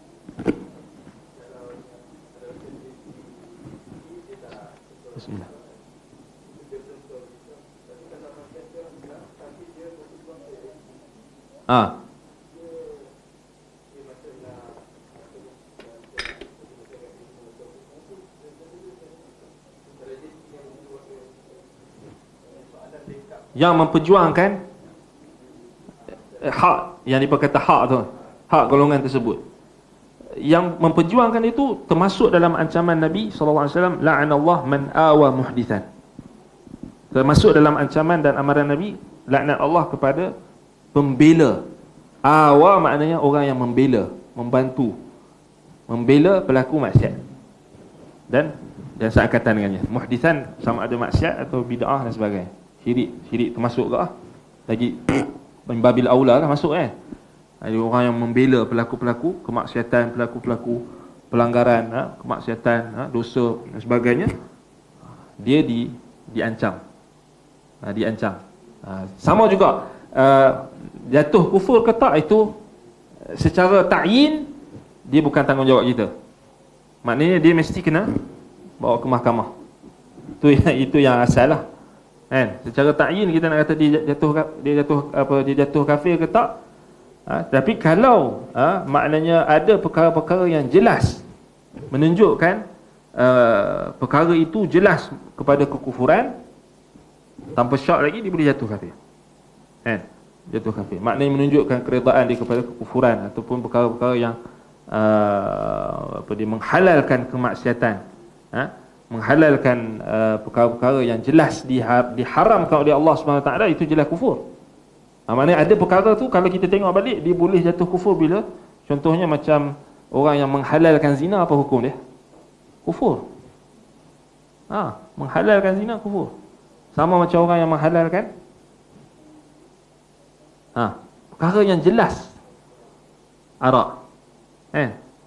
Bismillah. Ah. Yang memperjuangkan hak, yang diperkata hak tu, hak golongan tersebut, yang memperjuangkan itu termasuk dalam ancaman Nabi sallallahu alaihi wasallam, la'anallah man awa muhdithan. Termasuk dalam ancaman dan amaran Nabi, laknat Allah kepada pembela. Awa maknanya orang yang membela, membantu, membela pelaku maksiat. Dan dan seangkatan dengannya. Muhdithan sama ada maksiat atau bid'ah dan sebagainya. Syirik, syirik termasuk ke ah? Lagi babil aula lah masuk, kan? Ada orang yang membela pelaku-pelaku kemaksiatan, pelaku-pelaku pelanggaran, ha, kemaksiatan, ha, dosa dan sebagainya, dia di diancam, ha, diancam. Ha, sama juga uh, jatuh kufur ke tak, itu secara ta'yin dia bukan tanggungjawab kita. Maknanya dia mesti kena bawa ke mahkamah. Itu itu yang asal lah, kan? Secara ta'yin kita nak kata dia jatuh dia jatuh apa dia jatuh kafir ke tak. Ha, tapi kalau ha, maknanya ada perkara-perkara yang jelas menunjukkan uh, perkara itu jelas kepada kekufuran, tanpa syak lagi dia boleh jatuh kafir, kan? Jatuh kafir maknanya menunjukkan keredaan dia kepada kekufuran ataupun perkara-perkara yang uh, apa dia menghalalkan kemaksiatan, ha? Menghalalkan uh, perkara-perkara yang jelas dihar, diharamkan oleh Allah Subhanahu Wa Taala, itu jelas kufur. Ha, maknanya ada perkara tu kalau kita tengok balik, dia boleh jatuh kufur bila, contohnya macam orang yang menghalalkan zina, apa hukum dia? Kufur. Ha, menghalalkan zina kufur. Sama macam orang yang menghalalkan ha, perkara yang jelas, arak, eh,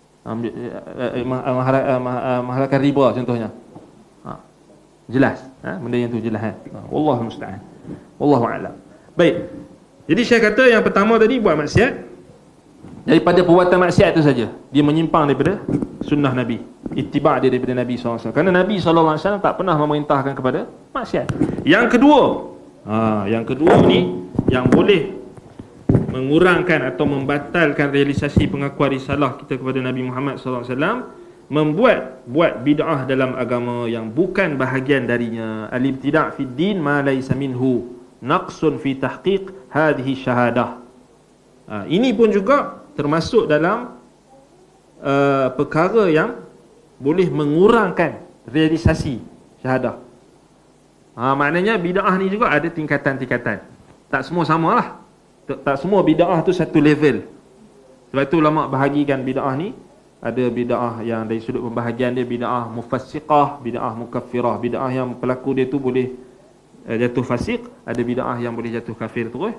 menghalalkan riba contohnya, ha, jelas, ha, benda yang tu jelas, ha. Wallahu musta'an, wallahu a'lam. Baik. Jadi saya kata yang pertama tadi, buat maksiat, daripada perbuatan maksiat itu saja dia menyimpang daripada sunnah Nabi, ittiba' dia daripada Nabi sallallahu alaihi wasallam. Kerana Nabi sallallahu alaihi wasallam tak pernah memerintahkan kepada maksiat. Yang kedua, ha, yang kedua ni yang boleh mengurangkan atau membatalkan realisasi pengakuan risalah kita kepada Nabi Muhammad sallallahu alaihi wasallam, membuat buat bid'ah dalam agama yang bukan bahagian darinya. Al-ibtida' fi din ma laysa minhu, naqsun fi tahqiq hadhihi syahadah. Ha, ini pun juga termasuk dalam uh, perkara yang boleh mengurangkan realisasi syahadah. Ha, maknanya bid'ah ni juga ada tingkatan-tingkatan. Tak semua samalah. Tak, tak semua bid'ah tu satu level. Sebab itu ulama bahagikan bid'ah ni, ada bid'ah yang dari sudut pembahagian dia, bid'ah mufassiqah, bid'ah mukaffirah. Bid'ah yang pelaku dia tu boleh jatuh fasik, ada bid'ah yang boleh jatuh kafir terus,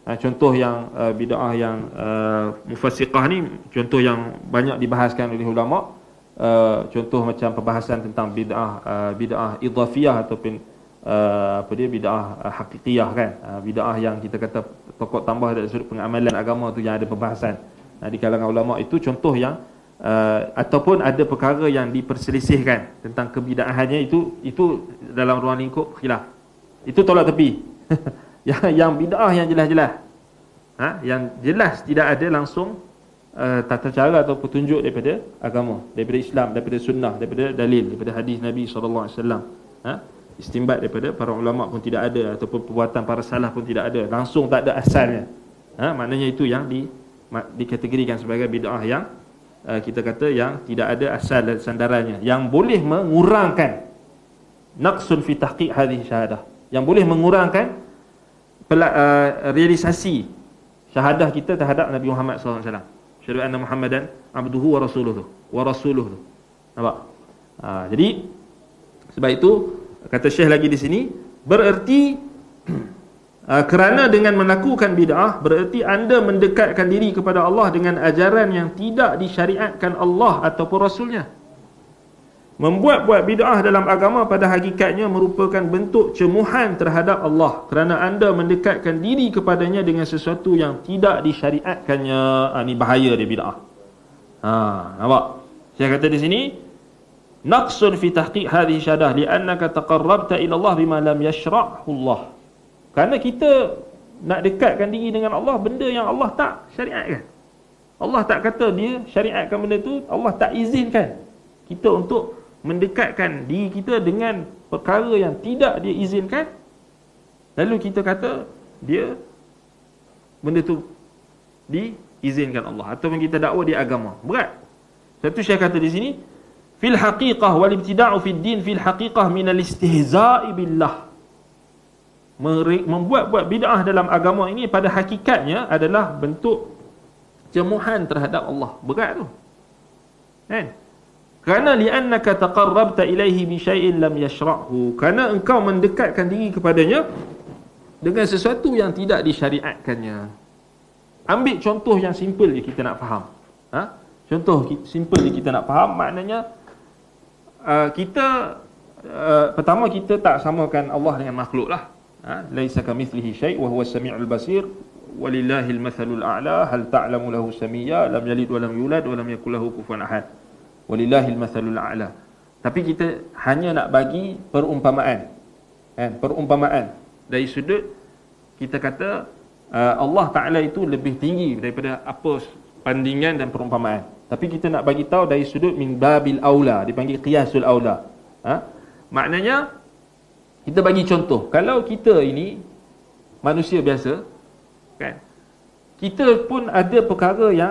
Ha, contoh yang uh, bid'ah yang uh, mufassiqah ni, contoh yang banyak dibahaskan oleh ulama. Uh, contoh macam perbahasan tentang bid'ah uh, bid'ah idhafiyah ataupun uh, apa dia bid'ah uh, hakikiyah kan. Uh, bid'ah yang kita kata pokok tambah dari sudut pengamalan agama tu yang ada perbahasan uh, di kalangan ulama. Itu contoh yang uh, ataupun ada perkara yang diperselisihkan tentang kebid'ahannya, itu itu dalam ruang lingkup khilaf. Itu tolak tepi. yang yang bid'ah yang jelas-jelas, ha, yang jelas tidak ada langsung uh, tata cara atau petunjuk daripada agama, daripada Islam, daripada sunnah, daripada dalil, daripada hadis Nabi sallallahu alaihi wasallam, ha, istimbat daripada para ulama pun tidak ada, ataupun perbuatan para salaf pun tidak ada, langsung tak ada asalnya, ha, maknanya itu yang di dikategorikan sebagai bid'ah yang uh, kita kata yang tidak ada asal dan sandarannya, yang boleh mengurangkan naqsun fi tahqiq hadhihi syahadah, yang boleh mengurangkan Uh, realisasi syahadah kita terhadap Nabi Muhammad sallallahu alaihi wasallam. Syahadu anna Muhammadan abduhu wa rasuluhu wa rasuluhu. Nampak? Ha, jadi sebab itu kata Syekh lagi di sini, bererti uh, kerana dengan melakukan bid'ah bererti anda mendekatkan diri kepada Allah dengan ajaran yang tidak disyariatkan Allah ataupun Rasulnya. Membuat-buat bid'ah dalam agama pada hakikatnya merupakan bentuk cemuhan terhadap Allah, kerana anda mendekatkan diri kepadanya dengan sesuatu yang tidak disyariatkannya. Ha, ni bahaya dia bid'ah. Ha, nampak? Saya kata di sini, naqsun fi tahqiq hadhihi syahadah li'annaka taqarrabta ila Allah bima lam yashra'hu Allah. Kerana kita nak dekatkan diri dengan Allah benda yang Allah tak syariatkan. Allah tak kata dia syariatkan benda tu, Allah tak izinkan kita untuk mendekatkan diri kita dengan perkara yang tidak dia izinkan, lalu kita kata dia benda tu diizinkan Allah, ataupun kita dakwa dia agama. Berat. Satu Syekh kata di sini, fil haqiqah wal ibtida'u fid din fil haqiqah min al istihza'i billah. Membuat-buat bid'ah dalam agama ini pada hakikatnya adalah bentuk cemuhan terhadap Allah. Berat tu, kan? Kerana li'annaka taqarrabta ilaihi bi syai'in lam yashra'hu, kerana engkau mendekatkan diri kepadanya dengan sesuatu yang tidak disyariatkannya. Ambil contoh yang simple je kita nak faham. Ha? Contoh simple je kita nak faham, maknanya uh, kita uh, pertama kita tak samakan Allah dengan makhluk lah. Ha? Laisa kamithlihi syai' wa huwas sami'ul basir walillahil mathalul a'la hal ta'lamu lahu samiyya lam yalid wa lam yulad wa lam yakul lahu kufuwan ahad. Walillahil mathalul a'la. Tapi kita hanya nak bagi perumpamaan, kan? Perumpamaan dari sudut kita kata uh, Allah Ta'ala itu lebih tinggi daripada apa pandingan dan perumpamaan. Tapi kita nak bagi tahu dari sudut min babil aula, dipanggil qiyasul aula. Ha? Maknanya kita bagi contoh, kalau kita ini manusia biasa, kan? Kita pun ada perkara yang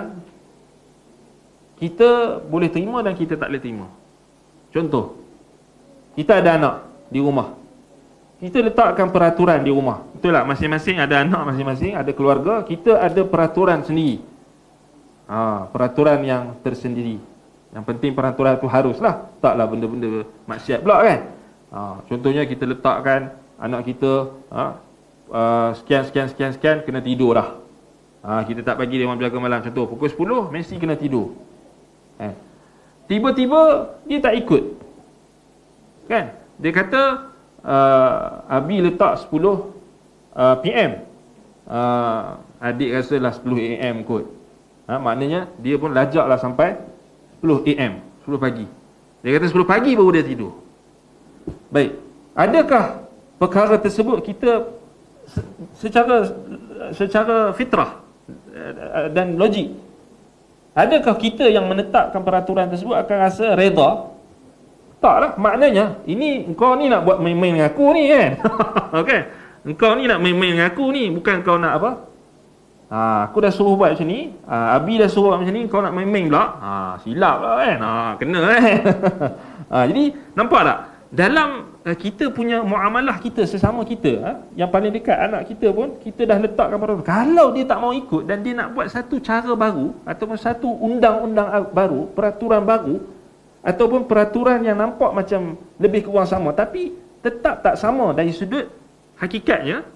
kita boleh terima dan kita tak boleh terima. Contoh, kita ada anak di rumah, kita letakkan peraturan di rumah. Betul tak? Masing-masing ada anak, masing-masing ada keluarga, kita ada peraturan sendiri. Ha, peraturan yang tersendiri. Yang penting peraturan tu haruslah, taklah benda-benda maksiat pula, kan? Ha, contohnya kita letakkan anak kita ha, uh, sekian sekian sekian sekian kena tidur dah. Ha, kita tak bagi dia orang jaga malam. Contoh pukul sepuluh mesti kena tidur. Eh. Tiba-tiba dia tak ikut, kan? Dia kata uh, Abi letak sepuluh uh, P M, uh, adik rasalah sepuluh A M kot. Ha, maknanya dia pun lajaklah sampai sepuluh A M, sepuluh pagi. Dia kata sepuluh pagi baru dia tidur. Baik, adakah perkara tersebut kita secara secara fitrah dan logik, adakah kita yang menetapkan peraturan tersebut akan rasa reda? Taklah. Maknanya ini engkau ni nak buat main-main dengan aku ni, kan? Okay? Engkau ni nak main-main dengan aku ni, bukan kau nak apa? Ha, aku dah suruh buat macam ni, ha, Abi dah suruh buat macam ni, kau nak main-main pula. Ha, silap lah, kan? Ha, kena, kan? Ha, jadi nampak tak? Dalam uh, kita punya muamalah kita sesama kita, ha, yang paling dekat anak kita pun, kita dah letakkan peraturan. Kalau dia tak mau ikut dan dia nak buat satu cara baru ataupun satu undang-undang baru, peraturan baru, ataupun peraturan yang nampak macam lebih kurang sama tapi tetap tak sama dari sudut hakikatnya,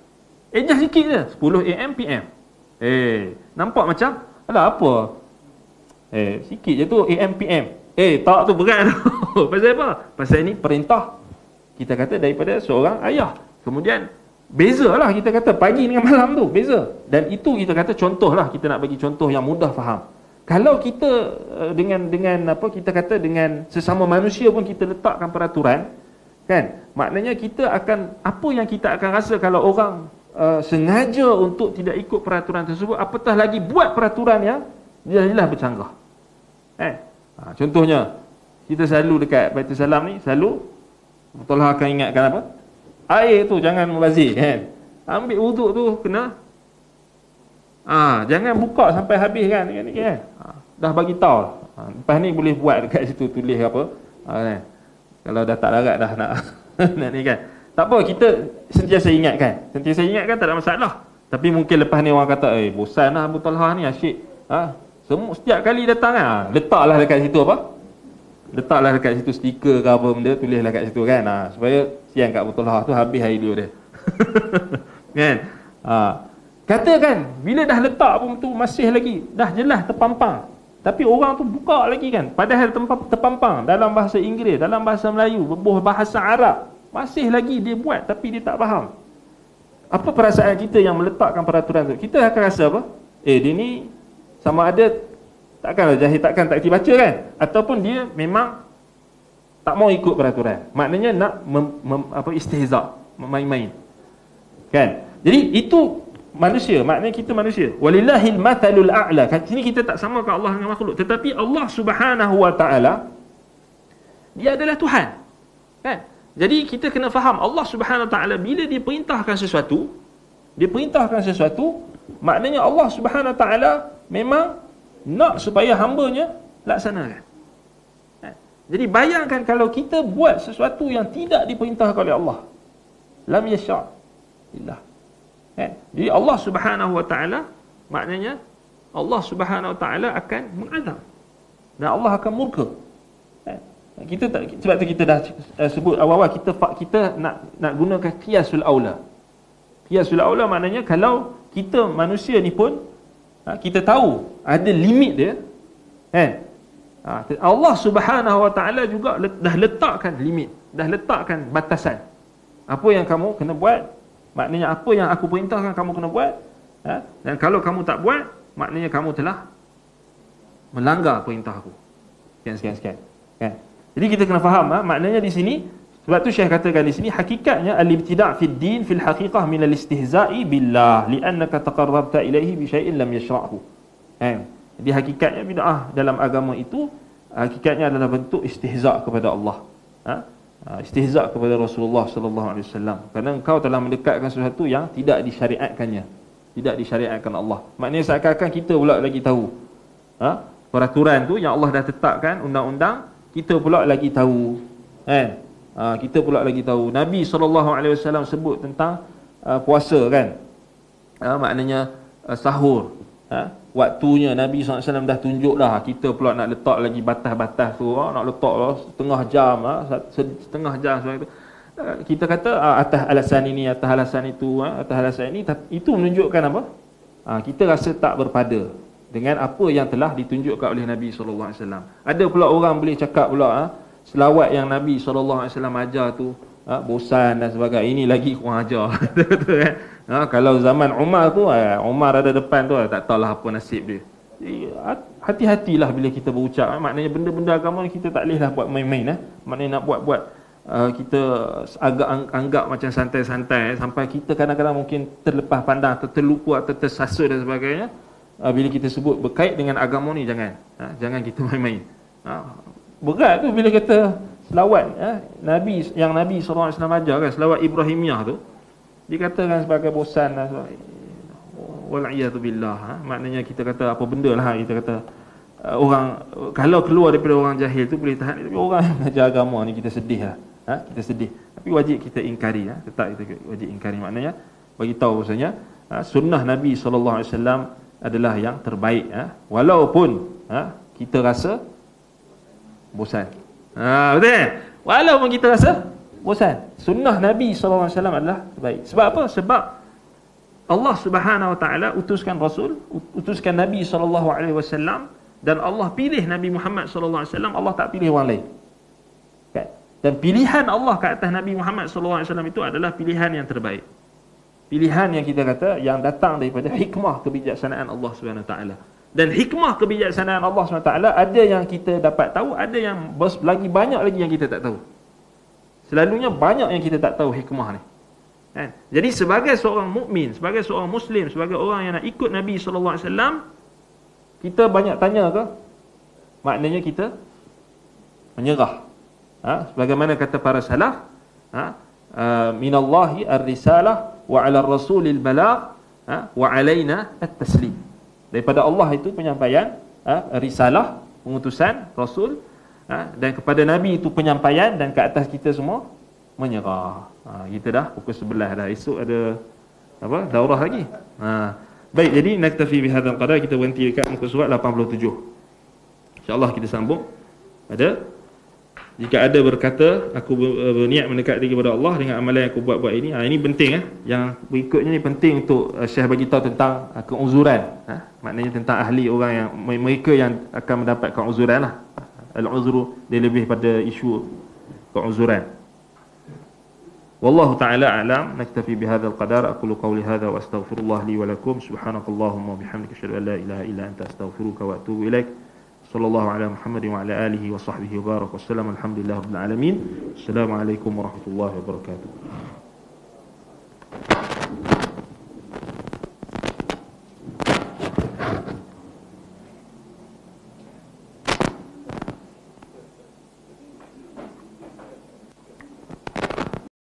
Adjust sikit je, sepuluh A M P M. Eh, nampak macam alah apa? Eh, sikit je tu A M P M. Eh, tak tu berat tu. Pasal apa? Pasal ni perintah kita kata daripada seorang ayah. Kemudian bezalah kita kata pagi dengan malam tu, beza. Dan itu kita kata contohlah, kita nak bagi contoh yang mudah faham. Kalau kita dengan dengan apa kita kata dengan sesama manusia pun kita letakkan peraturan, kan? Maknanya kita akan, apa yang kita akan rasa kalau orang uh, sengaja untuk tidak ikut peraturan tersebut, apatah lagi buat peraturan yang jelas-jelas bercanggah. Eh, ha, contohnya kita selalu dekat Baitul Salam ni, selalu betul lah akan ingatkan apa? Air tu jangan membazir, kan? Ambil wuduk tu kena ah, ha, jangan buka sampai habis, kan? kan, kan? Ha, dah bagi tahu. Ha, lepas ni boleh buat dekat situ tulis apa? Ha, kan? Kalau dah tak larat dah nak nak ni, kan? Tak apa, kita sentiasa ingatkan. Sentiasa ingatkan tak ada masalah. Tapi mungkin lepas ni orang kata, "Eh, bosan lah Abu Talha ni, asyik." Ha, semua setiap kali datang, kan? Ha, letaklah dekat situ apa? Letaklah dekat situ stiker ke apa benda, tulislah kat situ, kan? Ha, supaya siang kat Abu Talha tu habis hari dia dia. Kan? Ha, katakan bila dah letak pun tu masih lagi dah jelas terpampang, tapi orang tu buka lagi, kan? Padahal terpampang dalam bahasa Inggeris, dalam bahasa Melayu, bahasa Arab, masih lagi dia buat tapi dia tak faham. Apa perasaan kita yang meletakkan peraturan tu? Kita akan rasa apa? Eh, dia ni sama ada takkanlah jahil, takkan tak kerti baca, kan? Ataupun dia memang tak mau ikut peraturan. Maknanya nak mem, mem, apa istihza, main-main. Kan? Jadi itu manusia, maknanya kita manusia. Walillahil mathalul a'la. Kat sini kita tak samakan Allah dengan makhluk, tetapi Allah Subhanahu wa taala dia adalah Tuhan. Kan? Jadi kita kena faham Allah Subhanahu wa taala bila dia perintahkan sesuatu, dia perintahkan sesuatu, maknanya Allah Subhanahu wa taala memang nak supaya hamba-Nya laksanakan. Jadi bayangkan kalau kita buat sesuatu yang tidak diperintahkan oleh Allah, lam yasha' illah. Jadi Allah Subhanahu wa taala, maknanya Allah Subhanahu wa taala akan mengazab dan Allah akan murka. Kita tak, sebab tu kita dah sebut awal-awal, kita kita nak nak gunakan qiyasul aula. Qiyasul aula maknanya kalau kita manusia ni pun kita tahu ada limit dia, kan? Allah Subhanahu wa taala juga dah letakkan limit, dah letakkan batasan. Apa yang kamu kena buat, maknanya apa yang aku perintahkan kamu kena buat, ha? Dan kalau kamu tak buat, maknanya kamu telah melanggar perintah aku. Sekian sekian sekian, kan? Jadi kita kena faham, ha? Maknanya di sini, sebab tu Syekh katakan di sini hakikatnya al-ibtida' fid din fil haqiqah min al-istihza'i billah li'annaka taqarrabta ilaihi bi syai'in lam yashra'hu. Kan? Jadi hakikatnya bid'ah dalam agama itu hakikatnya adalah bentuk istihza' kepada Allah. Ha? Istihza' kepada Rasulullah sallallahu alaihi wasallam. Kerana engkau telah mendekatkan sesuatu yang tidak disyariatkannya, tidak disyariatkan Allah. Maknanya seakan-akan kita pula lagi tahu. Ha? Peraturan tu yang Allah dah tetapkan, undang-undang, kita pula lagi tahu. Kan? Ha, kita pula lagi tahu. Nabi sallallahu alaihi wasallam sebut tentang uh, puasa, kan? Ha, maknanya uh, sahur. Ha? Waktunya Nabi sallallahu alaihi wasallam dah tunjuk dah. Kita pula nak letak lagi batas-batas tu, ha? Nak letak lah setengah jam, ha? setengah jam sebagainya tu. Uh, kita kata uh, atas alasan ini, atas alasan itu, ha? atas alasan ini, itu menunjukkan apa? Ha, kita rasa tak berpada dengan apa yang telah ditunjukkan oleh Nabi sallallahu alaihi wasallam. Ada pula orang boleh cakap pula, ha? Selawat yang Nabi sallallahu alaihi wasallam ajar tu, ha, bosan dan sebagainya, ini lagi kurang ajar. Betul, kan? Ha, kalau zaman Umar tu, ha, Umar ada depan tu, ha, tak tahulah apa nasib dia. Jadi, hati-hatilah bila kita berucap, ha, maknanya benda-benda agama ni kita tak bolehlah buat main-main, ha. Maknanya nak buat-buat uh, kita agak anggap macam santai-santai, sampai kita kadang-kadang mungkin terlepas pandang atau terlupa atau tersasar dan sebagainya. Uh, bila kita sebut berkait dengan agama ni, jangan, ha, jangan kita main-main. Ha, berat tu bila kata selawat, ya? Nabi yang Nabi sallallahu alaihi wasallam ajar, kan, selawat Ibrahimiyah tu dikatakan sebagai bosan, wal'iyadu billah, ha? Maknanya kita kata apa benda lah, kita kata uh, orang kalau keluar daripada orang jahil tu boleh tahan, tapi orang yang mengajar agama ni kita sedih lah, ha? Kita sedih, tapi wajib kita ingkari, ha? Tetap kita wajib ingkari, maknanya bagi tahu bahasanya, ha? Sunnah Nabi sallallahu alaihi wasallam adalah yang terbaik, ha? Walaupun, ha? kita rasa bosan. Ha, betul? Walaupun kita rasa bosan, sunnah Nabi sallallahu alaihi wasallam adalah terbaik. Sebab apa? Sebab Allah Subhanahu wa taala utuskan rasul, utuskan Nabi sallallahu alaihi wasallam, dan Allah pilih Nabi Muhammad sallallahu alaihi wasallam, Allah tak pilih orang lain. Kan? Dan pilihan Allah ke atas Nabi Muhammad sallallahu alaihi wasallam itu adalah pilihan yang terbaik. Pilihan yang kita kata yang datang daripada hikmah kebijaksanaan Allah Subhanahu wa taala. Dan hikmah kebijaksanaan Allah subhanahu wa taala ada yang kita dapat tahu, ada yang lagi banyak lagi yang kita tak tahu. Selalunya banyak yang kita tak tahu hikmah ni. Kan? Jadi sebagai seorang mukmin, sebagai seorang muslim, sebagai orang yang nak ikut Nabi sallallahu alaihi wasallam, kita banyak tanya ke? Maknanya kita menyerah. Ha? Sebagaimana kata para salaf, ha? Uh, minallahi ar-risalah wa 'ala ar-rasulil balagh, ha? Wa 'alaina at-taslim. Daripada Allah itu penyampaian, ha? Risalah, pengutusan rasul, ha? Dan kepada Nabi itu penyampaian, dan ke atas kita semua menyerah. Ha, kita dah pukul sebelas dah. Esok ada apa? Daurah lagi. Ha. Baik, jadi naktafi bihadzal qadar, kita berhenti dekat muka surat lapan puluh tujuh. Insya-Allah kita sambung. Ada jika ada berkata aku berniat mendekat diri kepada Allah dengan amalan yang aku buat-buat ini. Ha, ini penting eh. Yang berikutnya ni penting untuk uh, Syekh bagi tahu tentang uh, keuzuran. Ha? Maknanya tentang ahli orang yang mereka yang akan mendapat keuzuran lah. Al-uzru dia lebih pada isu keuzuran. Wallahu ta'ala a'lam. Naktafi bihadzal qadar. Aqulu qawli hadza wa astaghfirullah li wa lakum. Subhanakallahumma wa bihamdika asyhadu an la ilaha illa anta astaghfiruka wa atubu ilaik. Sallallahu ala Muhammadin wa ala alihi wa sahbihi wa barak wa sallam. Alhamdulillah rabbil alamin. Assalamualaikum warahmatullahi wabarakatuh.